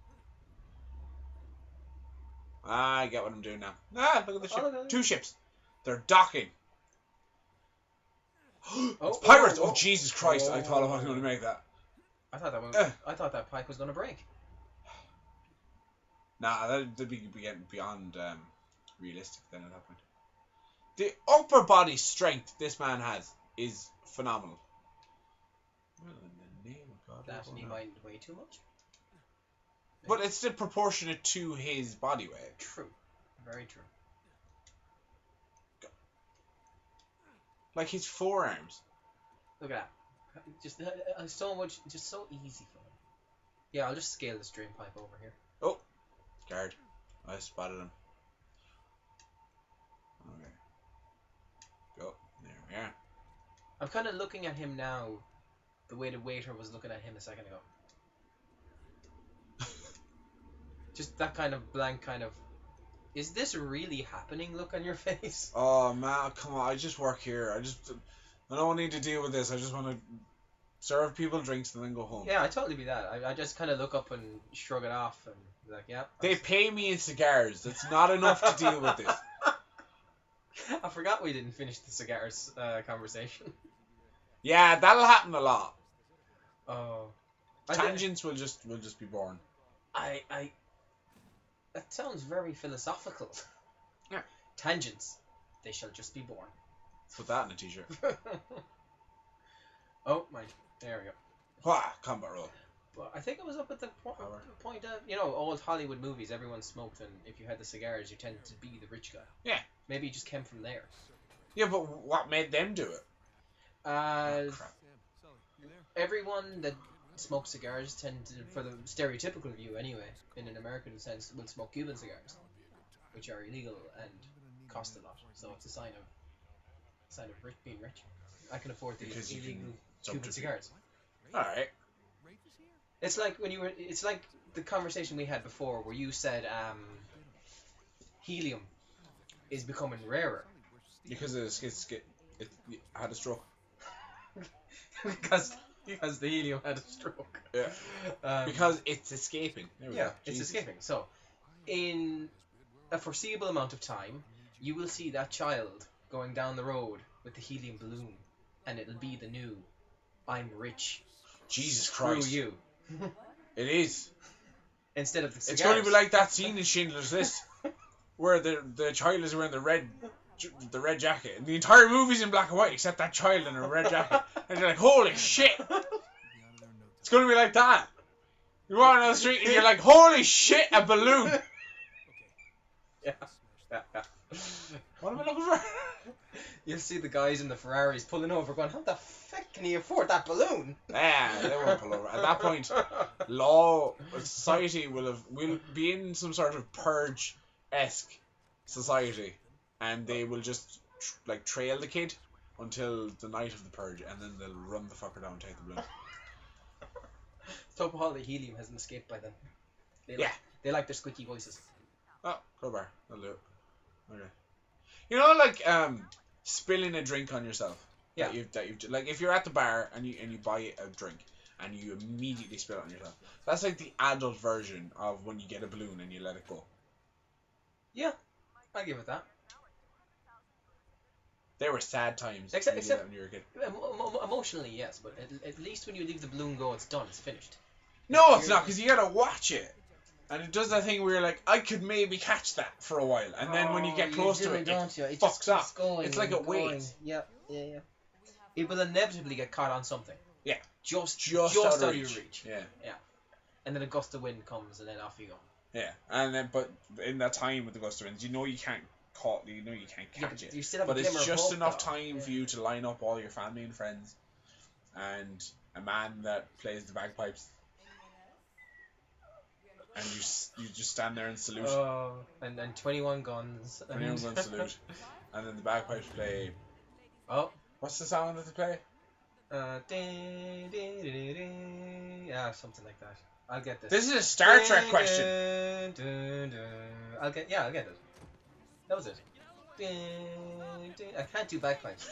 Speaker 1: I get what I'm doing now. Ah, look at the ship.
Speaker 2: Oh, okay.
Speaker 1: Two ships. They're docking.
Speaker 2: Oh,
Speaker 1: It's pirates!
Speaker 2: oh,
Speaker 1: Oh,
Speaker 2: oh.
Speaker 1: Jesus Christ! I thought I was
Speaker 2: Oh.
Speaker 1: going to make that.
Speaker 2: I thought that was.
Speaker 1: Uh.
Speaker 2: I thought that pipe was gonna break.
Speaker 1: Nah, that'd be getting beyond um, realistic then at that point. The upper body strength this man has is phenomenal. Well, in the name of God.
Speaker 2: That
Speaker 1: what's
Speaker 2: me
Speaker 1: going on?
Speaker 2: mind way too much.
Speaker 1: But it's still proportionate to his body weight.
Speaker 2: True. Very true.
Speaker 1: Like his forearms.
Speaker 2: Look at that. Just uh, uh, so much. Just so easy for him. Yeah, I'll just scale this drain pipe over here.
Speaker 1: Oh, guard. I spotted him. Okay. Go. There we are.
Speaker 2: I'm kind of looking at him now, the way the waiter was looking at him a second ago. Just that kind of blank kind of, is this really happening look on your face?
Speaker 1: Oh man, come on! I just work here. I just, I don't need to deal with this. I just want to serve people drinks and then go home.
Speaker 2: Yeah, I totally be that. I, I just kind of look up and shrug it off and be like, yeah.
Speaker 1: They pay me in cigars. That's not enough to deal with this.
Speaker 2: I forgot we didn't finish the cigars uh, conversation.
Speaker 1: Yeah, that'll happen a lot.
Speaker 2: Oh. I did-
Speaker 1: Tangents will just will just be born.
Speaker 2: I, I, that sounds very philosophical.
Speaker 1: Yeah.
Speaker 2: Tangents, they shall just be born.
Speaker 1: Put that in a t-shirt.
Speaker 2: Oh, my, there we go.
Speaker 1: Wah, combat roll.
Speaker 2: Well, I think it was up at the po-
Speaker 1: Power.
Speaker 2: point of, you know, old Hollywood movies, everyone smoked, and if you had the cigars, you tended to be the rich guy.
Speaker 1: Yeah.
Speaker 2: Maybe it just came from there.
Speaker 1: Yeah, but what made them do it?
Speaker 2: Uh,
Speaker 1: Oh, crap.
Speaker 2: everyone that smokes cigars tend to, for the stereotypical view anyway, in an American sense, will smoke Cuban cigars, which are illegal and cost a lot. So it's a sign of, sign of rich, being rich. I can afford these
Speaker 1: Because you can
Speaker 2: illegal
Speaker 1: jump
Speaker 2: Cuban
Speaker 1: to
Speaker 2: cigars.
Speaker 1: All right.
Speaker 2: It's like when you were. It's like the conversation we had before, where you said um, helium is becoming rarer
Speaker 1: Because it's, it's, it, it, I had a stroke.
Speaker 2: because because the helium had a stroke.
Speaker 1: Yeah.
Speaker 2: Um,
Speaker 1: Because it's escaping. There we
Speaker 2: yeah,
Speaker 1: go.
Speaker 2: it's
Speaker 1: Jesus.
Speaker 2: escaping. So, in a foreseeable amount of time, you will see that child going down the road with the helium balloon, and it'll be the new "I'm rich."
Speaker 1: Jesus
Speaker 2: Screw
Speaker 1: Christ.
Speaker 2: you.
Speaker 1: It is.
Speaker 2: Instead of the cigars.
Speaker 1: It's going to be like that scene in Schindler's List where the the child is wearing the red the red jacket, and the entire movie's in black and white except that child in a red jacket, and you're like, holy shit! It's going to be like that. You're walking down the street and you're like, holy shit, a balloon!
Speaker 2: Yeah. Yeah, yeah.
Speaker 1: What am I looking for?
Speaker 2: You'll see the guys in the Ferraris pulling over, going, "How the fuck can you afford that balloon?"
Speaker 1: Yeah, they won't pull over. At that point, law, society will have will be in some sort of purge-esque society, and they will just tr- like trail the kid until the night of the purge, and then they'll run the fucker down and take the balloon.
Speaker 2: Top of all, the helium hasn't escaped by then. They like,
Speaker 1: Yeah.
Speaker 2: They like their squeaky voices.
Speaker 1: Oh, crowbar. That'll do it. Okay. You know, like um, spilling a drink on yourself.
Speaker 2: Yeah.
Speaker 1: That you've, that you've, like if you're at the bar and you and you buy a drink and you immediately spill it on yourself. That's like the adult version of when you get a balloon and you let it go.
Speaker 2: Yeah, I give it that.
Speaker 1: They were sad times.
Speaker 2: Except-
Speaker 1: when you did
Speaker 2: except-
Speaker 1: that when you were a kid.
Speaker 2: Emo- emo- emotionally, yes, but at, at least when you leave the balloon go, it's done. It's finished.
Speaker 1: No, it's not, because you gotta watch it. And it does that thing where you're like, I could maybe catch that for a while. And then when you get close to it, it
Speaker 2: it
Speaker 1: fucks
Speaker 2: just
Speaker 1: up.
Speaker 2: keeps going
Speaker 1: It's like
Speaker 2: and
Speaker 1: a weight.
Speaker 2: going. Yeah, yeah, yeah. It will inevitably get caught on something.
Speaker 1: Yeah.
Speaker 2: Just,
Speaker 1: Just,
Speaker 2: just,
Speaker 1: out,
Speaker 2: out
Speaker 1: of
Speaker 2: of
Speaker 1: reach.
Speaker 2: your reach.
Speaker 1: Yeah.
Speaker 2: And then a gust of wind comes, and then off you go.
Speaker 1: Yeah. And then, but in that time with the gust of winds, you know you can't caught, you know you can't
Speaker 2: Yeah,
Speaker 1: catch
Speaker 2: but
Speaker 1: it.
Speaker 2: you still have
Speaker 1: But
Speaker 2: a
Speaker 1: it's
Speaker 2: glimmer of
Speaker 1: just
Speaker 2: hope,
Speaker 1: enough
Speaker 2: though.
Speaker 1: time
Speaker 2: Yeah.
Speaker 1: for you to line up all your family and friends, and a man that plays the bagpipes, and you s- you just stand there and salute.
Speaker 2: Oh, and and twenty-one guns.
Speaker 1: And everyone's on salute, and then the bagpipes play.
Speaker 2: Oh.
Speaker 1: What's the song that they play?
Speaker 2: Uh, ding, ding, ding, ding. Yeah, something like that. I'll get this.
Speaker 1: This is a Star Trek
Speaker 2: Ding,
Speaker 1: question.
Speaker 2: ding, ding, ding. I'll get. Yeah, I'll get it. That was it. Ding, ding. I can't do bagpipes.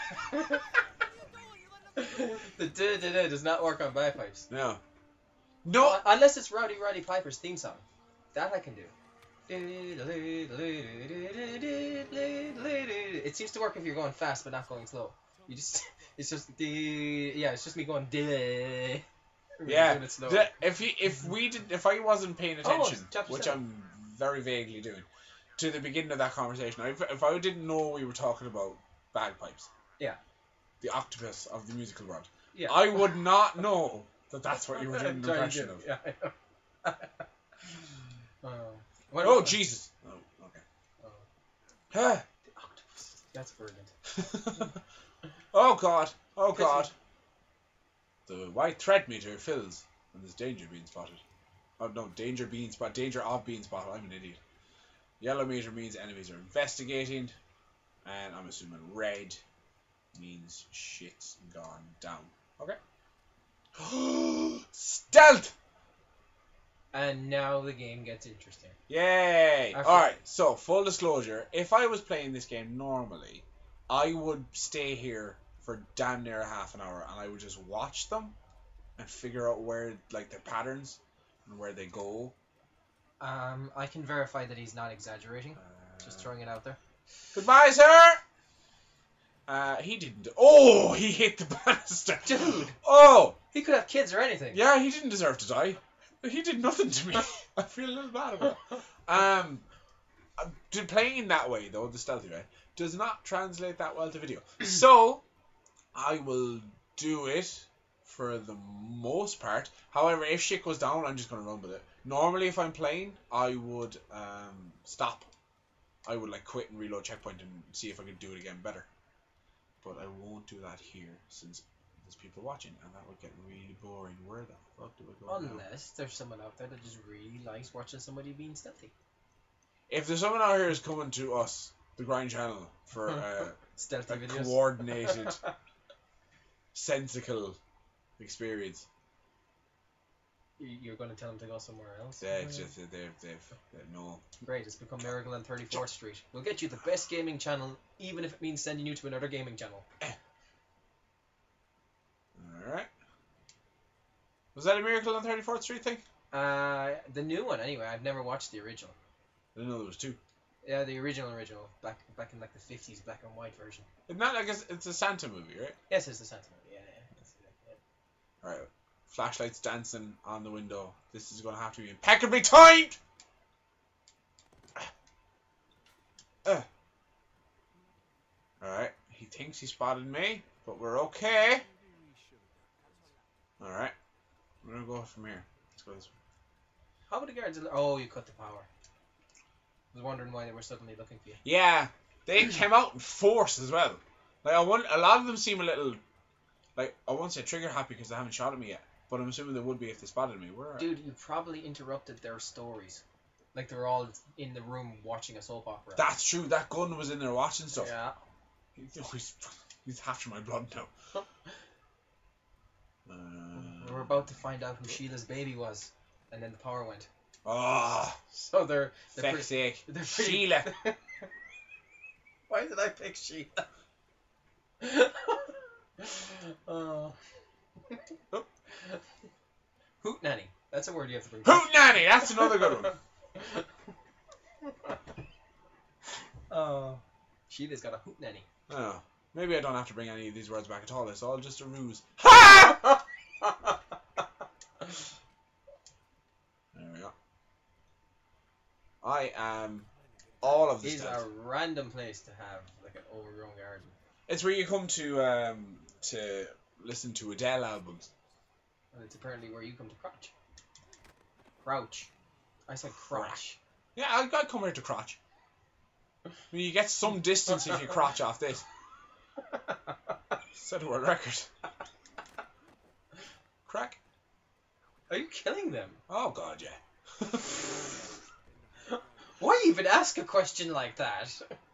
Speaker 2: The da da da does not work on bagpipes.
Speaker 1: No. No.
Speaker 2: Uh, unless it's Rowdy Roddy Piper's theme song. That I can do. It seems to work if you're going fast but not going slow. You just, it's just the, yeah, it's just me going di.
Speaker 1: Yeah.
Speaker 2: Doing it slow.
Speaker 1: The- if you, if we did, if I wasn't paying attention,
Speaker 2: it's chapter
Speaker 1: which
Speaker 2: seven.
Speaker 1: I'm very vaguely doing, to the beginning of that conversation, if, if I didn't know we were talking about bagpipes,
Speaker 2: Yeah.
Speaker 1: the octopus of the musical world,
Speaker 2: Yeah.
Speaker 1: I would not know that that's what you were doing an
Speaker 2: Trying
Speaker 1: impression
Speaker 2: to-
Speaker 1: of.
Speaker 2: Yeah, I know. uh, what
Speaker 1: Oh
Speaker 2: about-
Speaker 1: Jesus! Oh, okay.
Speaker 2: Oh.
Speaker 1: Huh.
Speaker 2: The octopus. That's brilliant.
Speaker 1: Oh God! Oh
Speaker 2: Pity.
Speaker 1: God! The white threat meter fills, and there's danger being spotted. Oh no, danger being spotted. Danger of being spotted. I'm an idiot. Yellow meter means enemies are investigating, and I'm assuming red means shit's gone down. Okay. Stealth.
Speaker 2: And now the game gets interesting.
Speaker 1: Yay!
Speaker 2: After-
Speaker 1: Alright, so full disclosure, if I was playing this game normally, I would stay here for damn near a half an hour and I would just watch them and figure out where, like, their patterns and where they go.
Speaker 2: Um, I can verify that he's not exaggerating.
Speaker 1: Uh,
Speaker 2: Just throwing it out there.
Speaker 1: Goodbye, sir! Uh, he didn't. Oh, he hit the banister!
Speaker 2: Dude!
Speaker 1: Oh!
Speaker 2: He could have kids or anything.
Speaker 1: Yeah, he didn't deserve to die. He did nothing to me. I feel a little bad about it. Um, uh, to playing that way, though, the stealthy way, does not translate that well to video. So, I will do it for the most part. However, if shit goes down, I'm just going to run with it. Normally, if I'm playing, I would um, stop. I would like quit and reload checkpoint and see if I could do it again better. But I won't do that here, since there's people watching, and that would get really boring. Where the fuck do I go now?
Speaker 2: Unless there's someone out there that just really likes watching somebody being stealthy.
Speaker 1: If there's someone out here who's coming to us, the Grind channel, for uh,
Speaker 2: Stealthy
Speaker 1: a
Speaker 2: videos.
Speaker 1: coordinated, sensical experience,
Speaker 2: You- You're going to tell them to go somewhere else?
Speaker 1: they just they've they've, they've no.
Speaker 2: Great, it's become Miracle on thirty-fourth Street. We'll get you the best gaming channel, even if it means sending you to another gaming channel.
Speaker 1: All right. Was that a Miracle on thirty-fourth Street thing?
Speaker 2: Uh, the new one, anyway. I've never watched the original.
Speaker 1: I didn't know there was two.
Speaker 2: Yeah, the original original, back back in like the fifties, black and white version.
Speaker 1: Isn't that like a, it's a Santa movie, right?
Speaker 2: Yes, it's the sentiment. Yeah, yeah. That's it, yeah.
Speaker 1: All right. Flashlights dancing on the window. This is going to have to be impeccably timed. Uh. All right. He thinks he spotted me, but we're okay. All right. We're gonna go from here. Let's go this way.
Speaker 2: How about the guards? Oh, you cut the power. I was wondering why they were suddenly looking for you.
Speaker 1: Yeah, they came out in force as well. Like I want, a lot of them seem a little, like I won't say trigger happy because they haven't shot at me yet, but I'm assuming they would be if they spotted me. Where?
Speaker 2: Dude, you probably interrupted their stories. Like they were all in the room watching a soap opera.
Speaker 1: That's true. That gun was in there watching stuff.
Speaker 2: Yeah.
Speaker 1: He's, he's, he's after my blood now. uh,
Speaker 2: We're about to find out who Sheila's baby was, and then the power went.
Speaker 1: Ah,
Speaker 2: So they're they're
Speaker 1: feck's
Speaker 2: pretty,
Speaker 1: sake.
Speaker 2: they're pretty,
Speaker 1: Sheila.
Speaker 2: Why did I pick Sheila? Oh. Hoot nanny. That's a word you have to bring back.
Speaker 1: Hoot nanny. That's another good one.
Speaker 2: Oh. Sheila's got a hoot nanny.
Speaker 1: Oh, maybe I don't have to bring any of these words back at all. It's all just a ruse. Ha! There we go. I am all of the
Speaker 2: It's
Speaker 1: stealth.
Speaker 2: a random place to have like an overgrown garden.
Speaker 1: It's where you come to um to listen to Adele albums.
Speaker 2: And it's apparently where you come to crouch. Crouch. I said crotch.
Speaker 1: Yeah, I gotta come here to crotch. I mean, you get some distance if you crotch off this. Set a world record. Crack.
Speaker 2: Are you killing them?
Speaker 1: Oh god, yeah.
Speaker 2: Why even ask a question like that?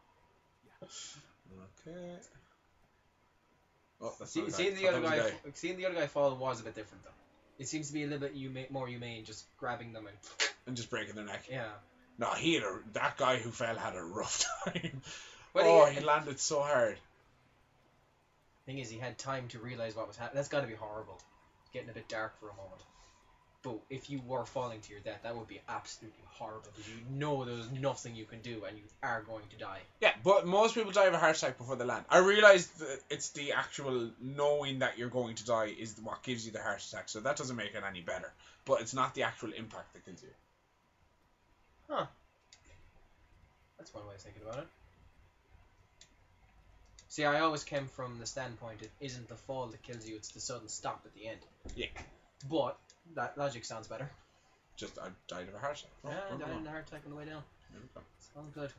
Speaker 1: Okay. Oh, that's
Speaker 2: See,
Speaker 1: not a guy.
Speaker 2: seeing the
Speaker 1: I
Speaker 2: other
Speaker 1: thought it was
Speaker 2: guy,
Speaker 1: a guy.
Speaker 2: seeing the other guy fall was a bit different though. It seems to be a little bit huma- more humane, just grabbing them and
Speaker 1: And just breaking their neck.
Speaker 2: yeah.
Speaker 1: No, he had a, that guy who fell had a rough time.
Speaker 2: Well,
Speaker 1: oh,
Speaker 2: he-
Speaker 1: he landed so hard.
Speaker 2: Thing is, he had time to realize what was happening. That's got to be horrible. It's getting a bit dark for a moment. But if you were falling to your death, that would be absolutely horrible because you know there's nothing you can do and you are going to die.
Speaker 1: Yeah, but most people die of a heart attack before they land. I realised that it's the actual knowing that you're going to die is what gives you the heart attack, so that doesn't make it any better. But it's not the actual impact that kills you.
Speaker 2: Huh. That's one way of thinking about it. See, I always came from the standpoint it isn't the fall that kills you, it's the sudden stop at the end.
Speaker 1: Yeah.
Speaker 2: But that logic sounds better.
Speaker 1: Just, I died of a heart attack. Oh,
Speaker 2: Yeah,
Speaker 1: oh,
Speaker 2: I died
Speaker 1: come
Speaker 2: in
Speaker 1: on.
Speaker 2: a heart attack on the way down.
Speaker 1: There we go.
Speaker 2: Sounds good.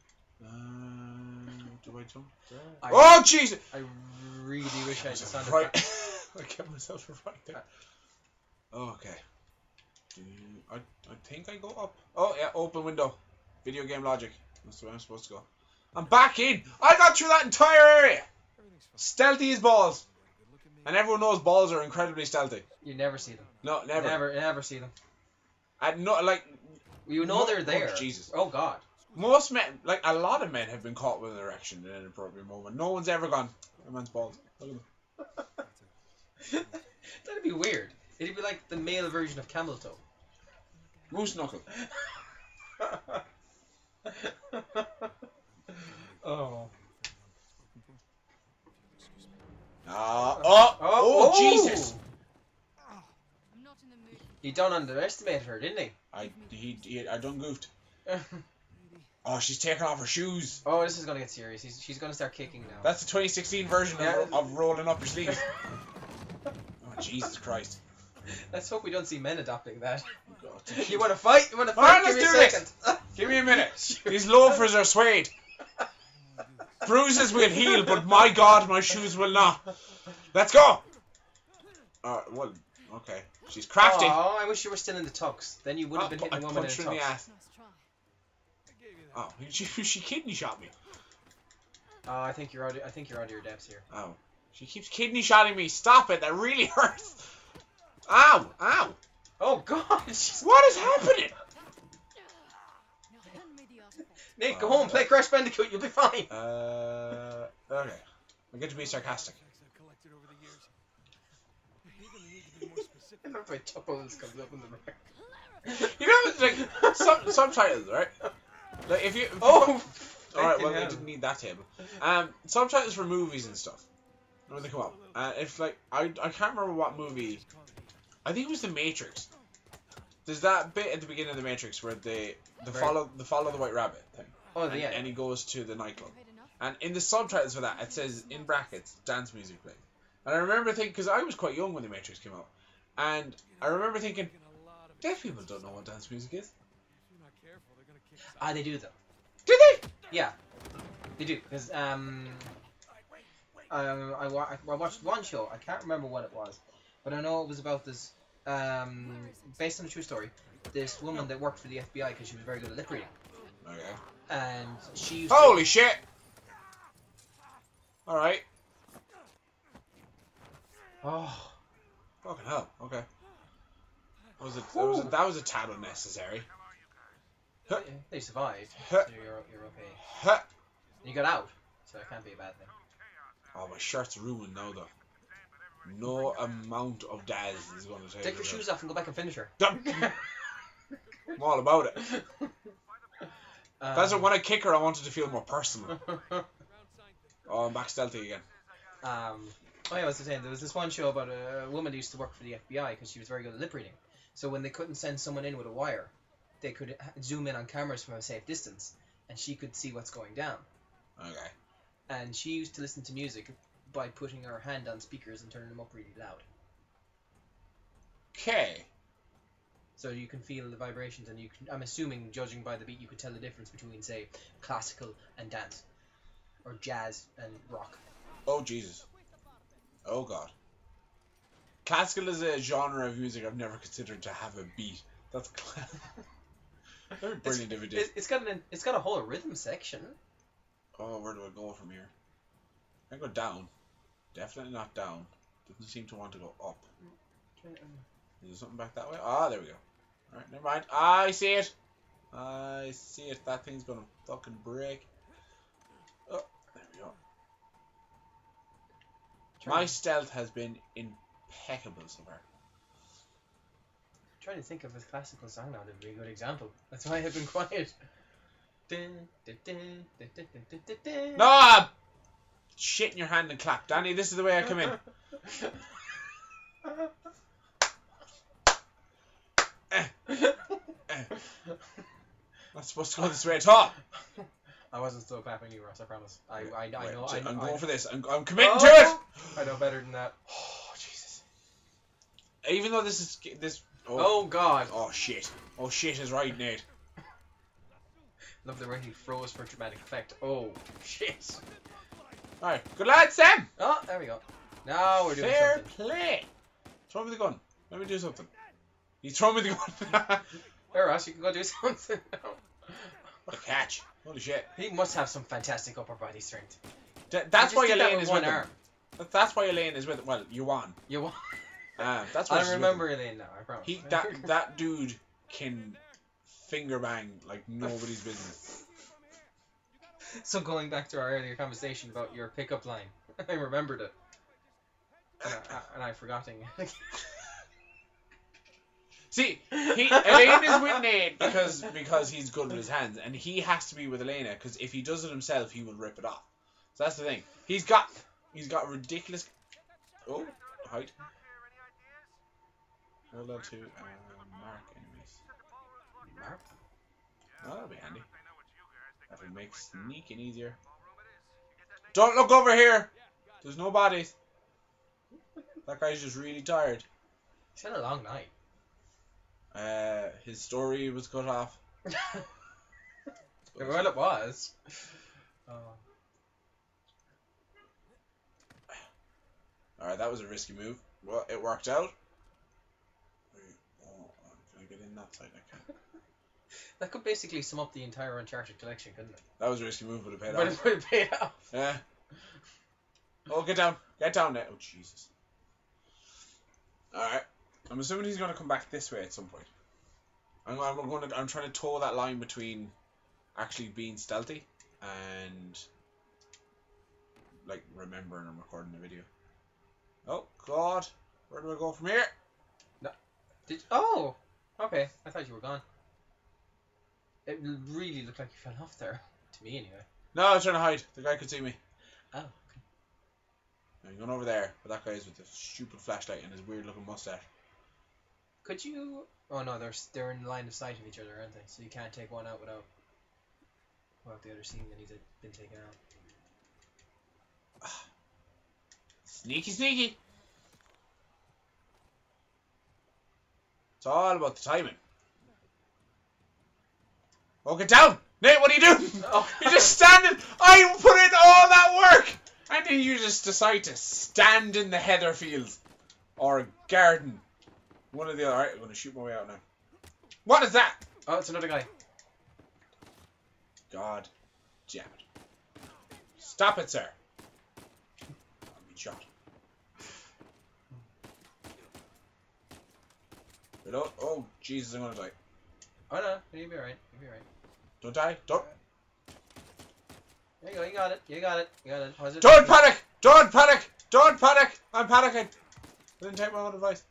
Speaker 1: Uh, do I jump there?
Speaker 2: I-
Speaker 1: Oh, Jesus!
Speaker 2: I really wish I had the sound
Speaker 1: right.
Speaker 2: effect.
Speaker 1: I kept myself right there. Okay. Do I, I think I go up. Oh, yeah, open window. Video game logic. That's where I'm supposed to go. I'm back in! I got through that entire area! Stealthy as balls. And everyone knows balls are incredibly stealthy.
Speaker 2: You never see them.
Speaker 1: No, never.
Speaker 2: Never, never see them.
Speaker 1: And no, like,
Speaker 2: You know
Speaker 1: Mo-
Speaker 2: they're there.
Speaker 1: Oh, Jesus.
Speaker 2: Oh, God.
Speaker 1: most men, like, a lot of men have been caught with an erection in an inappropriate moment. No one's ever gone, that man's balls. Look at him.
Speaker 2: That'd be weird. It'd be like the male version of camel toe.
Speaker 1: Moose knuckle.
Speaker 2: Oh.
Speaker 1: Ah, oh, oh, oh, Jesus.
Speaker 3: I'm not in the mood.
Speaker 2: He done underestimated her, didn't he?
Speaker 1: I, he, he, I done goofed. Oh, she's taking off her shoes.
Speaker 2: Oh, this is gonna get serious. He's, she's gonna start kicking now.
Speaker 1: That's the twenty sixteen version
Speaker 2: Yeah.
Speaker 1: of, of rolling up your sleeves. Oh, Jesus Christ.
Speaker 2: Let's hope we don't see men adopting that.
Speaker 1: God.
Speaker 2: You wanna fight? You wanna fight?
Speaker 1: Alright,
Speaker 2: Give me
Speaker 1: let's
Speaker 2: a
Speaker 1: do
Speaker 2: second.
Speaker 1: Give me a minute. These loafers are suede. Bruises will heal, but my God, my shoes will not. Let's go. Uh, well, okay. She's crafty.
Speaker 2: Oh, I wish you were still in the tux. Then you would have
Speaker 1: Oh,
Speaker 2: been hitting
Speaker 1: I
Speaker 2: a woman in a
Speaker 1: punched her in the
Speaker 2: tux.
Speaker 1: ass.
Speaker 3: Nice try.
Speaker 1: Oh, she, she kidney shot me.
Speaker 2: Oh, I think you're out. I think you're out of your depths here.
Speaker 1: Oh, she keeps kidney shotting me. Stop it. That really hurts. Ow, ow.
Speaker 2: Oh God! she's-
Speaker 1: What is happening?
Speaker 3: Now hand me the article.
Speaker 2: Nick, go
Speaker 1: Uh,
Speaker 2: home. Play Crash Bandicoot. You'll be fine.
Speaker 1: Uh, okay. I get to be sarcastic.
Speaker 2: If I chuckles comes up in the back.
Speaker 1: You know, like, sub- subtitles, right? Like, if you... If you
Speaker 2: Oh.
Speaker 1: Alright, well,
Speaker 2: fucking
Speaker 1: I
Speaker 2: hell.
Speaker 1: didn't need that table. Um, subtitles for movies and stuff. When they come up. Uh, if, like, I, I can't remember what movie... I think it was The Matrix. There's that bit at the beginning of The Matrix where they... The
Speaker 2: Right.
Speaker 1: follow the follow the white rabbit thing.
Speaker 2: Oh,
Speaker 1: and,
Speaker 2: yeah.
Speaker 1: and he goes to the nightclub.
Speaker 3: Paid enough?
Speaker 1: And in the subtitles for that, it says, in brackets, dance music playing. And I remember thinking, because I was quite young when The Matrix came out, and I remember thinking, deaf people don't know what dance music is.
Speaker 2: Ah, they do though.
Speaker 1: Do they?
Speaker 2: Yeah, they do. Because um, um, I, wa- I watched one show. I can't remember what it was, but I know it was about this. Um, based on a true story. This woman that worked for the F B I because she was very good at lip reading,
Speaker 1: Okay.
Speaker 2: and she used
Speaker 1: Holy shit! Alright.
Speaker 2: to. Oh.
Speaker 1: Fucking hell. Okay. That was a, that was a, that was a tad unnecessary. Huh.
Speaker 2: They survived,
Speaker 1: Huh.
Speaker 2: so you're you're okay.
Speaker 1: Huh.
Speaker 2: You got out, so it can't be a bad thing.
Speaker 1: Oh, my shirt's ruined now, though. No amount of Daz is going to take
Speaker 2: Take your
Speaker 1: it
Speaker 2: shoes off and go back and finish her.
Speaker 1: out. I'm all about it.
Speaker 2: Um,
Speaker 1: That's what, when I kick her, I want it to feel more personal. Oh, I'm back stealthy again.
Speaker 2: Um, oh yeah, I was saying there was this one show about a woman who used to work for the F B I because she was very good at lip reading. So when they couldn't send someone in with a wire, they could zoom in on cameras from a safe distance, and she could see what's going down.
Speaker 1: Okay.
Speaker 2: And she used to listen to music by putting her hand on speakers and turning them up really loud.
Speaker 1: Okay.
Speaker 2: So you can feel the vibrations, and you can, I'm assuming, judging by the beat, you could tell the difference between, say, classical and dance, or jazz and rock.
Speaker 1: Oh, Jesus. Oh, God. Classical is a genre of music I've never considered to have a beat. That's cla- That'd be brilliant if it did.
Speaker 2: It's, it's got an it's got a whole rhythm section.
Speaker 1: Oh, where do I go from here? I go down. Definitely not down. Doesn't seem to want to go up. Is there something back that way? Ah, there we go. Alright, never mind. I see it. I see it. That thing's gonna fucking break. Oh, there we go. My stealth has been impeccable so far.
Speaker 2: I'm trying to think of a classical song now that would be a good example. That's why I've been quiet.
Speaker 1: No! Uh, shit in your hand and clap. Danny, this is the way I come in. eh, eh. Not supposed to go this way at all.
Speaker 2: I wasn't still clapping you, Ross, I promise. I, I, I
Speaker 1: Wait,
Speaker 2: know.
Speaker 1: I'm
Speaker 2: I,
Speaker 1: going
Speaker 2: I,
Speaker 1: for this. I'm, I'm committing
Speaker 2: oh,
Speaker 1: to it!
Speaker 2: I know better than that.
Speaker 1: Oh, Jesus. Even though this is... this. Oh,
Speaker 2: Oh, God.
Speaker 1: oh shit. Oh, shit is right, Nate.
Speaker 2: Love the way he froze for dramatic effect. Oh, shit.
Speaker 1: Alright, good lad, Sam!
Speaker 2: Oh, there we go. Now we're doing
Speaker 1: Fair
Speaker 2: something.
Speaker 1: play. Throw me the gun. Let me do something. He's throwing me the gun.
Speaker 2: There, Ross, you can go do something now.
Speaker 1: The catch. Holy shit.
Speaker 2: He must have some fantastic upper body strength.
Speaker 1: Th- that's
Speaker 2: He
Speaker 1: why
Speaker 2: just did that
Speaker 1: Elaine
Speaker 2: with
Speaker 1: is
Speaker 2: one
Speaker 1: with him.
Speaker 2: arm.
Speaker 1: That- That's why Elaine is with him. Well, Yuan.
Speaker 2: You want?
Speaker 1: Um, that's why
Speaker 2: I
Speaker 1: she's with
Speaker 2: remember
Speaker 1: him.
Speaker 2: Elaine now, I promise.
Speaker 1: He that that dude can finger bang like nobody's business.
Speaker 2: So going back to our earlier conversation about your pickup line, I remembered it. And I, and I forgotten.
Speaker 1: See, he Elaine is with Nate because because he's good with his hands, and he has to be with Elena because if he does it himself, he will rip it off. So that's the thing. He's got he's got ridiculous. Oh, height. Hold on to uh, mark enemies.
Speaker 2: Mark?
Speaker 1: Oh, that'll be handy. That'll make sneaking easier. Don't look over here. There's no bodies. That guy's just really tired.
Speaker 2: He's had a long night.
Speaker 1: Uh, his story was cut off.
Speaker 2: Well, it was. Oh.
Speaker 1: Alright, that was a risky move. Well, it worked out. Oh, can I get in that side? I can't.
Speaker 2: That could basically sum up the entire Uncharted collection, couldn't it?
Speaker 1: That was a risky move, but it paid
Speaker 2: But
Speaker 1: off.
Speaker 2: it would have paid off.
Speaker 1: Yeah. Oh, get down. Get down there. Oh, Jesus. Alright. I'm assuming he's going to come back this way at some point. I'm, I'm, going to, I'm trying to toe that line between actually being stealthy and like remembering I'm recording the video. Oh, God. Where do I go from here?
Speaker 2: No. Did oh, okay. I thought you were gone. It really looked like you fell off there. To me, anyway.
Speaker 1: No, I was trying to hide. The guy could see me.
Speaker 2: Oh. Okay.
Speaker 1: I'm going over there, but that guy's with the stupid flashlight and his weird looking mustache.
Speaker 2: Could you? Oh no, they're they're in line of sight of each other, aren't they? So you can't take one out without without the other seeing that he's been taken out.
Speaker 1: Sneaky, sneaky. It's all about the timing. Oh, get down! Nate, what are you doing?
Speaker 2: Oh.
Speaker 1: You're just standing. I put in all that work, and then you just decide to stand in the heather field or garden. One or the other. Alright, I'm going to shoot my way out now. What is that?
Speaker 2: Oh, it's another guy.
Speaker 1: God damn it. Stop it, sir. I'll be shot. Reload. Oh, Jesus, I'm going to die.
Speaker 2: Oh no, you'll be alright. You'll be alright.
Speaker 1: Don't die. Don't.
Speaker 2: There you go. You got it. You got it. You got it. Was it
Speaker 1: Don't panic! Don't panic! Don't panic! I'm panicking. I didn't take my own advice.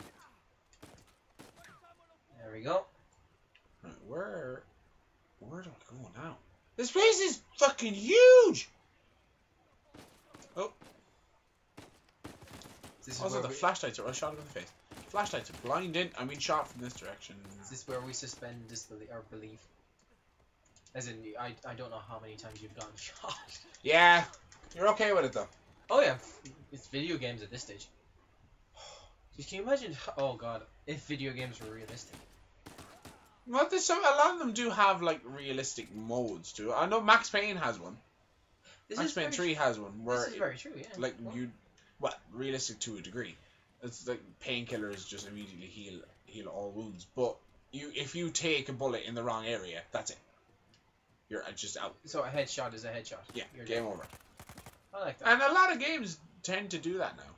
Speaker 2: There we go.
Speaker 1: Right, where, where do I go now? This place is fucking huge! Oh.
Speaker 2: This is
Speaker 1: Also,
Speaker 2: where
Speaker 1: the
Speaker 2: we,
Speaker 1: flashlights are... I shot him in the face. Flashlights are blinding. I mean, shot from this direction.
Speaker 2: is this where we suspend disbelief or belief? As in, I, I don't know how many times you've gotten shot.
Speaker 1: Yeah. You're okay with it, though.
Speaker 2: Oh yeah, it's video games at this stage. Can you imagine? Oh god, if video games were realistic.
Speaker 1: Well, there's some, a lot of them do have, like, realistic modes, too. I know Max Payne has one.
Speaker 2: This
Speaker 1: Max
Speaker 2: is
Speaker 1: Payne
Speaker 2: very
Speaker 1: three
Speaker 2: true.
Speaker 1: has one where,
Speaker 2: This is
Speaker 1: it-
Speaker 2: very true. Yeah.
Speaker 1: like,
Speaker 2: Well,
Speaker 1: you, well, realistic to a degree. It's like painkillers just immediately heal heal all wounds. But you, if you take a bullet in the wrong area, that's it. You're just out.
Speaker 2: So a headshot is a headshot.
Speaker 1: Yeah,
Speaker 2: You're
Speaker 1: game
Speaker 2: dead.
Speaker 1: over.
Speaker 2: I like that.
Speaker 1: And a lot of games tend to do that now.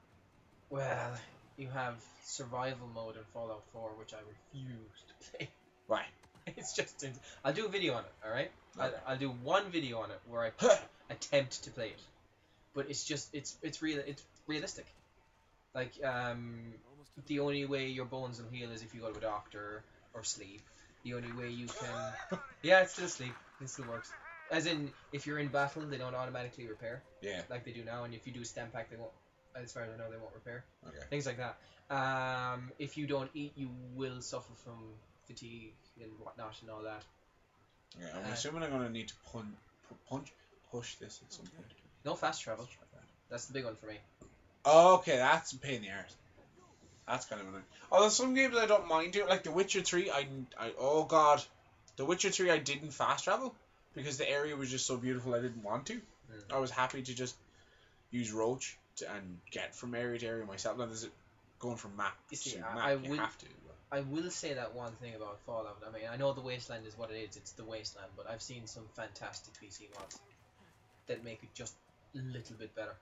Speaker 2: Well, you have survival mode in Fallout four, which I refuse to play.
Speaker 1: Why?
Speaker 2: It's just. In, I'll do a video on it. All right.
Speaker 1: Okay.
Speaker 2: I'll, I'll do one video on it where I attempt to play it, but it's just it's it's real it's realistic. Like um, the only way your bones will heal is if you go to a doctor or sleep. The only way you can, yeah, it's still sleep. It still works. As in, if you're in battle, they don't automatically repair
Speaker 1: Yeah.
Speaker 2: like they do now, and if you do a stem pack, they won't. As far as I know, they won't repair.
Speaker 1: Okay.
Speaker 2: Things like that. Um, if you don't eat, you will suffer from fatigue and whatnot and all that.
Speaker 1: Okay, I'm
Speaker 2: Uh,
Speaker 1: assuming I'm gonna need to pun, pu- punch, push this at some point.
Speaker 2: No fast travel. That's the big one for me.
Speaker 1: Okay, that's a pain in the arse. That's kind of annoying. Oh, there's some games I don't mind doing, like The Witcher three. I, I, oh god, The Witcher three. I didn't fast travel because the area was just so beautiful. I didn't want to.
Speaker 2: Mm.
Speaker 1: I was happy to just use Roach to, and get from area to area myself. Now there's a, going from map
Speaker 2: You see,
Speaker 1: to
Speaker 2: I-
Speaker 1: map.
Speaker 2: I
Speaker 1: you
Speaker 2: will-
Speaker 1: have to.
Speaker 2: I will say that one thing about Fallout. I mean, I know the Wasteland is what it is. It's the Wasteland, but I've seen some fantastic P C mods that make it just a little bit better.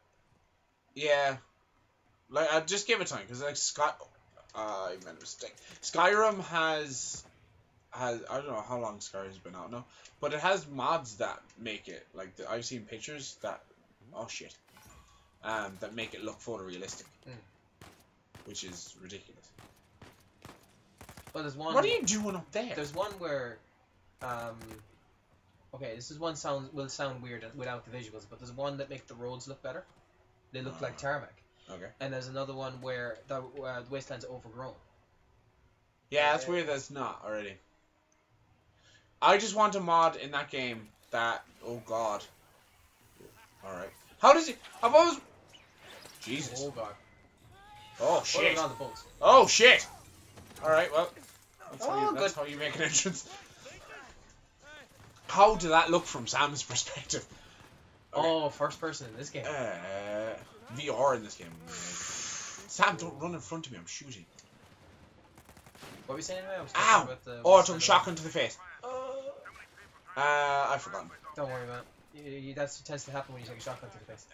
Speaker 1: Yeah, like I just give it time because like Sky, uh, I made a mistake. Skyrim has has I don't know how long Skyrim's been out now, but it has mods that make it like the, I've seen pictures that oh shit, um, that make it look photorealistic,
Speaker 2: Mm.
Speaker 1: which is ridiculous.
Speaker 2: But there's one.
Speaker 1: What are you doing up there?
Speaker 2: There's one where, um, okay, this is one sound will sound weird without the visuals, but there's one that make the roads look better. They look like
Speaker 1: Uh.
Speaker 2: tarmac.
Speaker 1: Okay.
Speaker 2: And there's another one where the, uh, the wasteland's overgrown.
Speaker 1: Yeah, that's
Speaker 2: Uh,
Speaker 1: weird. That's not already. I just want a mod in that game that. Oh god. All right. How does it? I've always. Jesus.
Speaker 2: Oh god.
Speaker 1: Oh
Speaker 2: Oh,
Speaker 1: shit.
Speaker 2: on the boats.
Speaker 1: Oh shit! Alright, well, that's, how,
Speaker 2: Oh,
Speaker 1: you, that's
Speaker 2: good.
Speaker 1: how you make an entrance. How did that look from Sam's perspective? Okay.
Speaker 2: Oh, first person in this game.
Speaker 1: Uh, V R in this game. Sam, don't run in front of me, I'm shooting.
Speaker 2: What were we saying now? I was
Speaker 1: Ow!
Speaker 2: talking about the
Speaker 1: Oh, I
Speaker 2: wasteland
Speaker 1: took a shotgun to the face.
Speaker 2: Oh.
Speaker 1: Uh, I've forgotten.
Speaker 2: Don't worry about it. You, you, that tends to happen when you take a shotgun to the face.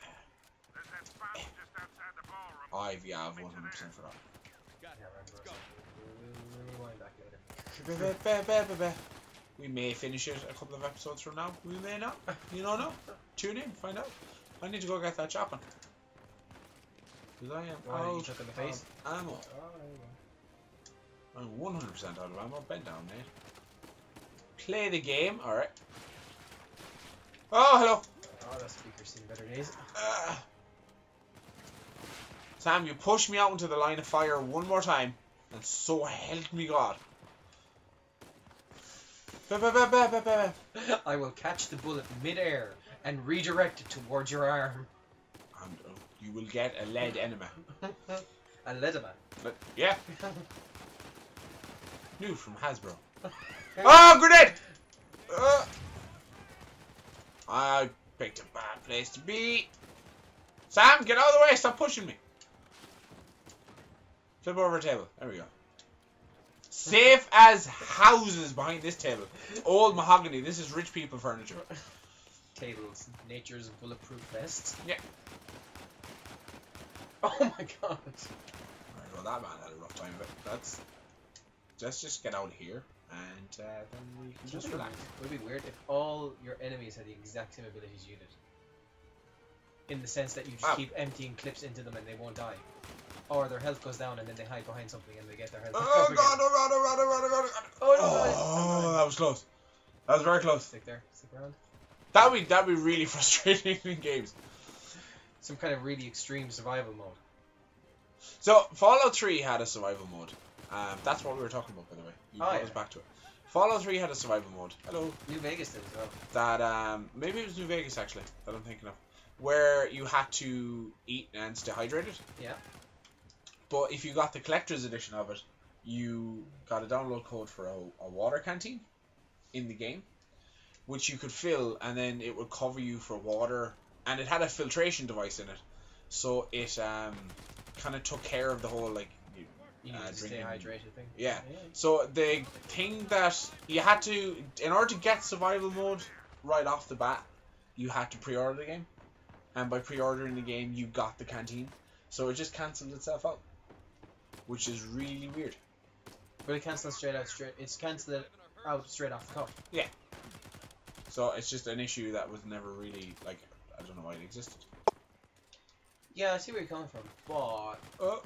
Speaker 1: I've, yeah, I've one hundred percent forgotten.
Speaker 2: Yeah, remember. We'll rewind back later.
Speaker 1: We may finish it a couple of episodes from now. We may not. You don't know. Tune in, find out. I need to go get that shotgun. Because I am
Speaker 2: Why, you
Speaker 1: out
Speaker 2: took in the face?
Speaker 1: of ammo.
Speaker 2: Oh, there you go.
Speaker 1: I'm one hundred percent out of ammo. Bend down, mate. Play the game. Alright. Oh, hello.
Speaker 2: Oh, that speaker's seen better days.
Speaker 1: Uh, Sam, you pushed me out into the line of fire one more time. And so help me God. Ba, ba, ba, ba, ba, ba.
Speaker 2: I will catch the bullet mid-air and redirect it towards your arm.
Speaker 1: And uh, you will get a lead enema.
Speaker 2: A Leatherman.
Speaker 1: But, yeah. New from Hasbro. Oh, grenade! Uh, I picked a bad place to be. Sam, get out of the way. Stop pushing me. Flip over a table. There we go. Safe as houses behind this table. Old mahogany. This is rich people furniture.
Speaker 2: Tables. Nature's bulletproof vest.
Speaker 1: Yeah.
Speaker 2: Oh my god.
Speaker 1: Alright, well, that man had a rough time of it. That's. Let's just get out of here. And uh, then we can just relax.
Speaker 2: Would it be weird if all your enemies had the exact same abilities you did? In the sense that you just
Speaker 1: Oh.
Speaker 2: keep emptying clips into them and they won't die. Or their health goes down and then they hide behind something and they get their health
Speaker 1: Oh
Speaker 2: back up
Speaker 1: god,
Speaker 2: again.
Speaker 1: oh god, oh god, oh god, oh god.
Speaker 2: Oh no!
Speaker 1: Oh, that was close. That was very close.
Speaker 2: Stick there. Stick around.
Speaker 1: That would be that would be really frustrating in games.
Speaker 2: Some kind of really extreme survival mode.
Speaker 1: So Fallout three had a survival mode. Um, that's what we were talking about, by the way. You
Speaker 2: Oh,
Speaker 1: brought
Speaker 2: yeah.
Speaker 1: us back to it. Fallout three had a survival mode. Hello.
Speaker 2: New Vegas did as well.
Speaker 1: That um maybe it was New Vegas actually that I'm thinking of, where you had to eat and stay hydrated.
Speaker 2: Yeah.
Speaker 1: But if you got the collector's edition of it, you got a download code for a, a water canteen in the game, which you could fill, and then it would cover you for water, and it had a filtration device in it, so it um kind of took care of the whole like you,
Speaker 2: You need
Speaker 1: uh,
Speaker 2: to stay
Speaker 1: drinking.
Speaker 2: hydrated thing.
Speaker 1: Yeah.
Speaker 2: yeah.
Speaker 1: So the thing that you had to, in order to get survival mode right off the bat, you had to pre-order the game, and by pre-ordering the game, you got the canteen, so it just cancelled itself out, which is really weird.
Speaker 2: But it cancels straight out. Straight. It's cancelled it out straight off the cuff.
Speaker 1: So it's just an issue that was never really like I don't know why it existed.
Speaker 2: Yeah, I see where you're coming from, but
Speaker 1: Oh.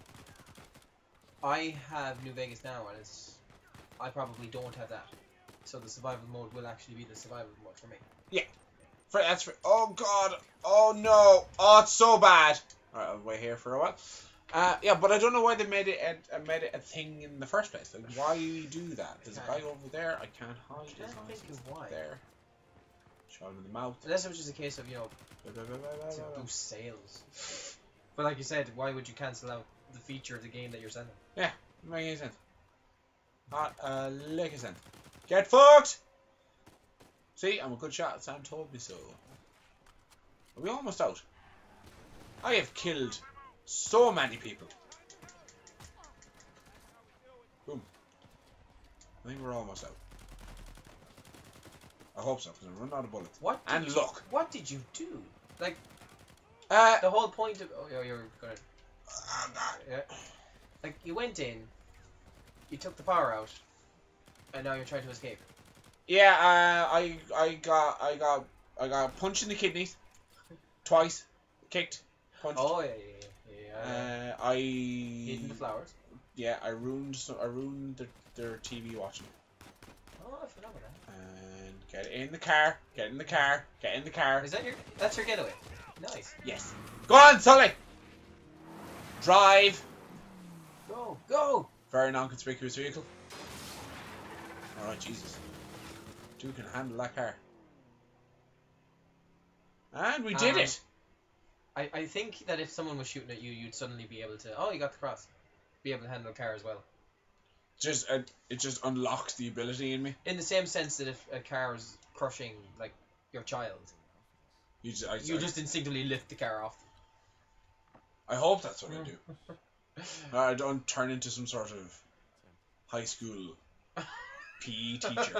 Speaker 2: I have New Vegas now, and it's I probably don't have that. So the survival mode will actually be the survival mode for me.
Speaker 1: For, that's for, oh god, oh no, oh it's so bad. Alright, I'll wait here for a while. Uh, yeah, but I don't know why they made it a, uh, made it a thing in the first place. Like, why do that? There's a guy over there. I can't hide.
Speaker 2: I
Speaker 1: as
Speaker 2: can't
Speaker 1: long as
Speaker 2: think
Speaker 1: he's
Speaker 2: of why.
Speaker 1: there. Shot him in the mouth.
Speaker 2: Unless it was just a case of, you know, to boost sales. But like you said, why would you cancel out the feature of the game that you're selling?
Speaker 1: Yeah, make any sense. Not a lick of sense. Get fucked! See, I'm a good shot. Sam told me so. Are we almost out? I have killed so many people. Boom. I think we're almost out. I hope so, because I'm running out of bullets.
Speaker 2: What? Did
Speaker 1: And
Speaker 2: you,
Speaker 1: look.
Speaker 2: What did you do? Like
Speaker 1: Uh,
Speaker 2: the whole point of oh, you're gonna yeah. Like you went in, you took the power out, and now you're trying to escape.
Speaker 1: yeah, uh, I I got I got I got punched in the kidneys twice, kicked, punched.
Speaker 2: Oh yeah, yeah, yeah. yeah.
Speaker 1: Uh, I
Speaker 2: Eating the flowers.
Speaker 1: yeah, I ruined some, I ruined their, their T V watching.
Speaker 2: Oh, I forgot about that.
Speaker 1: And get in the car, get in the car, get in the car.
Speaker 2: Is that your? That's your getaway. Nice.
Speaker 1: Yes. Go on, Sully. Drive.
Speaker 2: Go, go.
Speaker 1: Very non-conspicuous vehicle. All right, Jesus. Two can handle that car. And we did
Speaker 2: Um,
Speaker 1: it.
Speaker 2: I, I think that if someone was shooting at you, you'd suddenly be able to. Oh, you got the cross. Be able to handle a car as well.
Speaker 1: Just uh, it just unlocks the ability in me.
Speaker 2: In the same sense that if a car is crushing like your child,
Speaker 1: You just, I,
Speaker 2: you
Speaker 1: I,
Speaker 2: just instinctively lift the car off.
Speaker 1: I hope that's what I do. I don't turn into some sort of high school P E teacher.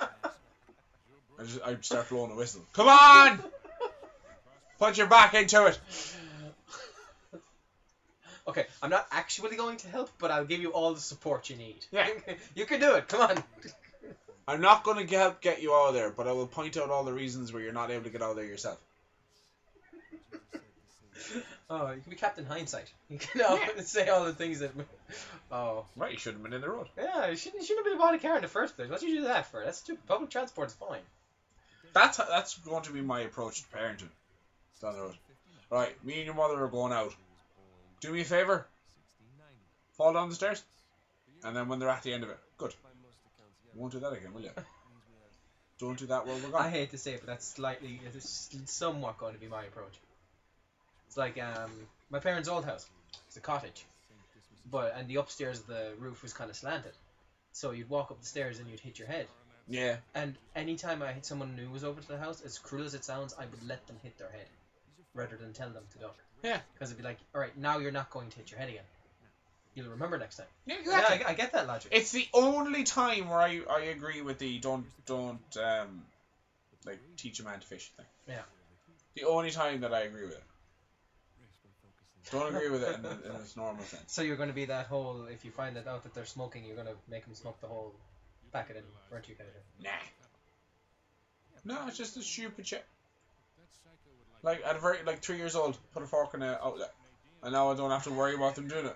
Speaker 1: I just I start blowing a whistle. Come on! Put your back into it.
Speaker 2: Okay, I'm not actually going to help, but I'll give you all the support you need.
Speaker 1: Yeah.
Speaker 2: You can do it. Come on.
Speaker 1: I'm not going to help get you out of there, but I will point out all the reasons where you're not able to get out of there yourself.
Speaker 2: Oh, you can be Captain Hindsight. You can uh,
Speaker 1: Yeah.
Speaker 2: say all the things that. Oh.
Speaker 1: Right, you shouldn't have been in the road.
Speaker 2: Yeah, you shouldn't, you shouldn't have been bought a car in the first place. What did you do that for? That's stupid. Public transport's fine.
Speaker 1: That's that's going to be my approach to parenting. Down the road. Right, me and your mother are going out. Do me a favour. Fall down the stairs. And then when they're at the end of it, good. You won't do that again, will you? Don't do that while we're gone.
Speaker 2: I hate to say it, but that's slightly, it's somewhat going to be my approach. It's like um, my parents' old house. It's a cottage, but and the upstairs the roof was kind of slanted, so you'd walk up the stairs and you'd hit your head.
Speaker 1: Yeah.
Speaker 2: And anytime I hit someone new was over to the house, as cruel as it sounds, I would let them hit their head, rather than tell them to go.
Speaker 1: Yeah.
Speaker 2: Because it'd be like, all right, now you're not going to hit your head again. You'll remember next time.
Speaker 1: Yeah,
Speaker 2: Yeah,
Speaker 1: exactly.
Speaker 2: I, I get that logic.
Speaker 1: It's the only time where I I agree with the don't don't um like teach a man to fish thing.
Speaker 2: Yeah.
Speaker 1: The only time that I agree with it. Don't agree with it in, in its normal sense.
Speaker 2: So you're going to be that whole, if you find that out that they're smoking, you're going to make them smoke the whole packet in, aren't you, kind of thing?
Speaker 1: Nah. No, it's just a stupid shit. Like at a very like three years old, put a fork in an outlet, and now I don't have to worry about them doing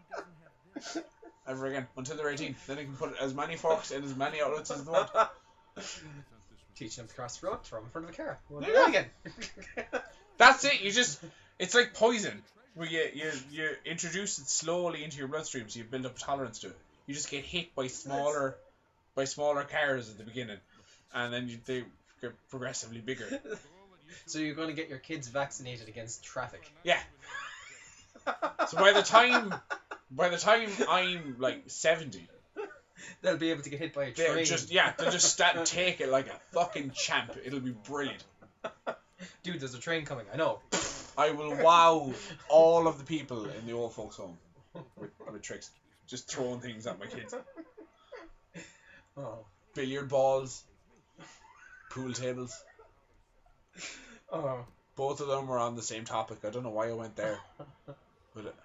Speaker 1: it ever again until they're eighteen. Then they can put as many forks in as many outlets as they want.
Speaker 2: Teaching them to cross the road, throw them in front of a car. One
Speaker 1: Yeah.
Speaker 2: again.
Speaker 1: That's it. You just, it's like poison, where you, you you introduce it slowly into your bloodstream, so you build up tolerance to it. You just get hit by smaller, by smaller cars at the beginning, and then you, they get progressively bigger.
Speaker 2: So you're going to get your kids vaccinated against traffic.
Speaker 1: Yeah. So by the time, by the time I'm like seventy,
Speaker 2: they'll be able to get hit by a
Speaker 1: they'll
Speaker 2: train.
Speaker 1: just yeah, they'll just stand and take it like a fucking champ. It'll be brilliant.
Speaker 2: Dude, there's a train coming. I know.
Speaker 1: I will wow all of the people in the old folks' home with, with tricks. Just throwing things at my kids.
Speaker 2: Oh.
Speaker 1: Billiard balls, pool tables.
Speaker 2: Oh.
Speaker 1: Both of them were on the same topic. I don't know why I went there. But uh,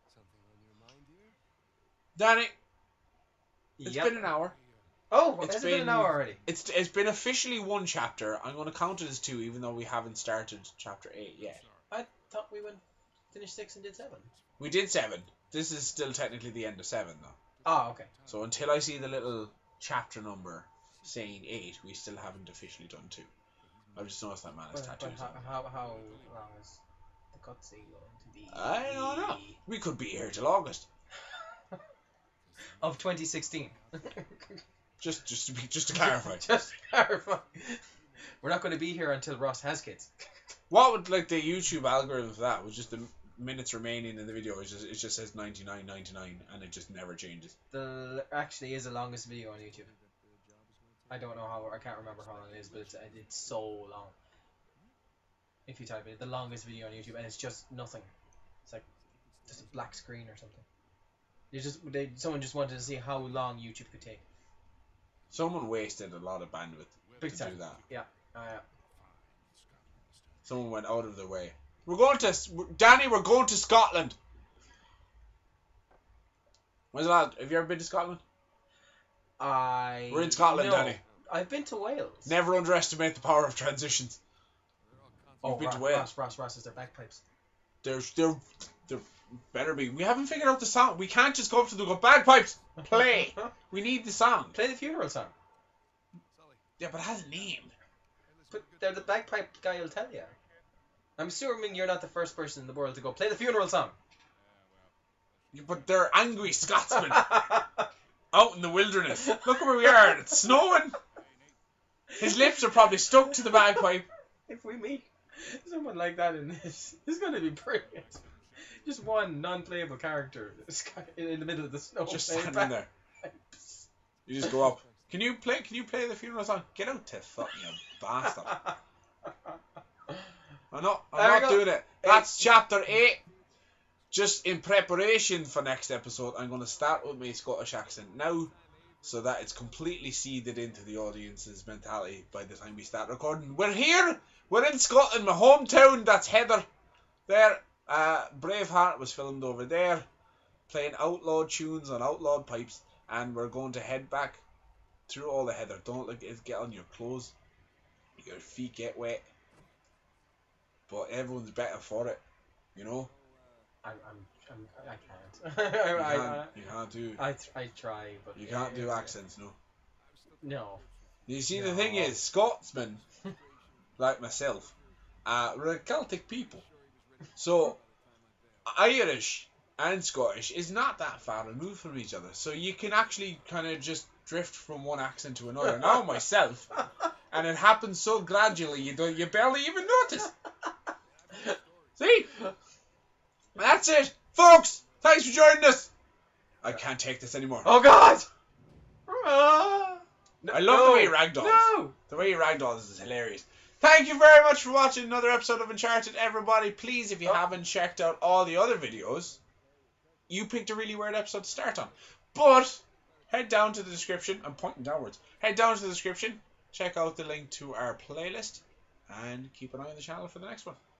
Speaker 1: Danny, it's
Speaker 2: Yep.
Speaker 1: been an hour.
Speaker 2: Oh,
Speaker 1: It's
Speaker 2: has it been an
Speaker 1: been-
Speaker 2: hour already?
Speaker 1: It's it's been officially one chapter. I'm going to count it as two, even though we haven't started chapter eight yet.
Speaker 2: I thought we went finished six and did seven.
Speaker 1: We did seven. This is still technically the end of seven, though.
Speaker 2: Oh, okay.
Speaker 1: So until I see the little chapter number saying eight, we still haven't officially done two. I've just noticed that man has
Speaker 2: But,
Speaker 1: tattoos.
Speaker 2: but how, how, how long is the cutscene going to be?
Speaker 1: I don't know. We could be here till August.
Speaker 2: Of twenty sixteen.
Speaker 1: Just just to be just to clarify.
Speaker 2: Just to clarify. We're not going to be here until Ross has kids.
Speaker 1: What would like the YouTube algorithm for that? Was just the minutes remaining in the video. It just it just says ninety-nine ninety-nine and it just never changes.
Speaker 2: The actually is the longest video on YouTube. I don't know how, I can't remember how long it is, but it's it's so long. If you type it, the longest video on YouTube, and it's just nothing. It's like just a black screen or something. You just they someone just wanted to see how long YouTube could take.
Speaker 1: Someone wasted a lot of bandwidth
Speaker 2: Big
Speaker 1: to
Speaker 2: time.
Speaker 1: do that.
Speaker 2: Yeah. Uh,
Speaker 1: Someone went out of their way. We're going to Danny. We're going to Scotland. When's that? Have you ever been to Scotland?
Speaker 2: I.
Speaker 1: We're in Scotland,
Speaker 2: no,
Speaker 1: Danny.
Speaker 2: I've been to Wales.
Speaker 1: Never underestimate the power of transitions.
Speaker 2: Oh,
Speaker 1: You've been
Speaker 2: Ross,
Speaker 1: to Wales.
Speaker 2: Ross, Ross, Ross is their bagpipes.
Speaker 1: There's there there better be. We haven't figured out the song. We can't just go up to the go bagpipes. Play. We need the song.
Speaker 2: Play the funeral song.
Speaker 1: Yeah, but it has a name.
Speaker 2: But they're the bagpipe guy will tell you. I'm assuming you're not the first person in the world to go play the funeral song.
Speaker 1: Yeah, but they're angry Scotsmen out in the wilderness. Look where we are. It's snowing. His lips are probably stuck to the bagpipe.
Speaker 2: If we meet someone like that in this, it's going to be brilliant. Just one non-playable character in in the middle of the snow.
Speaker 1: Just
Speaker 2: playing
Speaker 1: standing there.
Speaker 2: bagpipes.
Speaker 1: You just go up. Can you play? Can you play the funeral song? Get out to fucking you bastard. I'm not. I'm
Speaker 2: There we
Speaker 1: not
Speaker 2: go.
Speaker 1: doing it. That's chapter eight. Just in preparation for next episode, I'm going to start with my Scottish accent now, so that it's completely seeded into the audience's mentality by the time we start recording. We're here. We're in Scotland, my hometown. That's Heather. There. Uh, Braveheart was filmed over there, playing outlawed tunes on outlawed pipes, and we're going to head back through all the Heather. Don't let it get on your clothes. Your feet get wet. But everyone's better for it, you know.
Speaker 2: I'm, I'm, I'm, I can't. I,
Speaker 1: You
Speaker 2: I,
Speaker 1: can't, you can't do.
Speaker 2: I, I, I try, but
Speaker 1: You can't do
Speaker 2: yeah,
Speaker 1: accents, no.
Speaker 2: No.
Speaker 1: You see,
Speaker 2: No.
Speaker 1: the thing is, Scotsmen, like myself, uh, we're a Celtic people. So, Irish and Scottish is not that far removed from each other. So you can actually kind of just drift from one accent to another. Now myself, and it happens so gradually you don't, you barely even notice. See? That's it, folks. Thanks for joining us. I can't take this anymore.
Speaker 2: Oh God! Ah!
Speaker 1: I love the way he ragdolls.
Speaker 2: No!
Speaker 1: The way he ragdolls is hilarious. Thank you very much for watching another episode of Uncharted, everybody. Please, if you
Speaker 2: Oh.
Speaker 1: haven't checked out all the other videos, you picked a really weird episode to start on. But head down to the description. I'm pointing downwards. Head down to the description. Check out the link to our playlist. And keep an eye on the channel for the next one.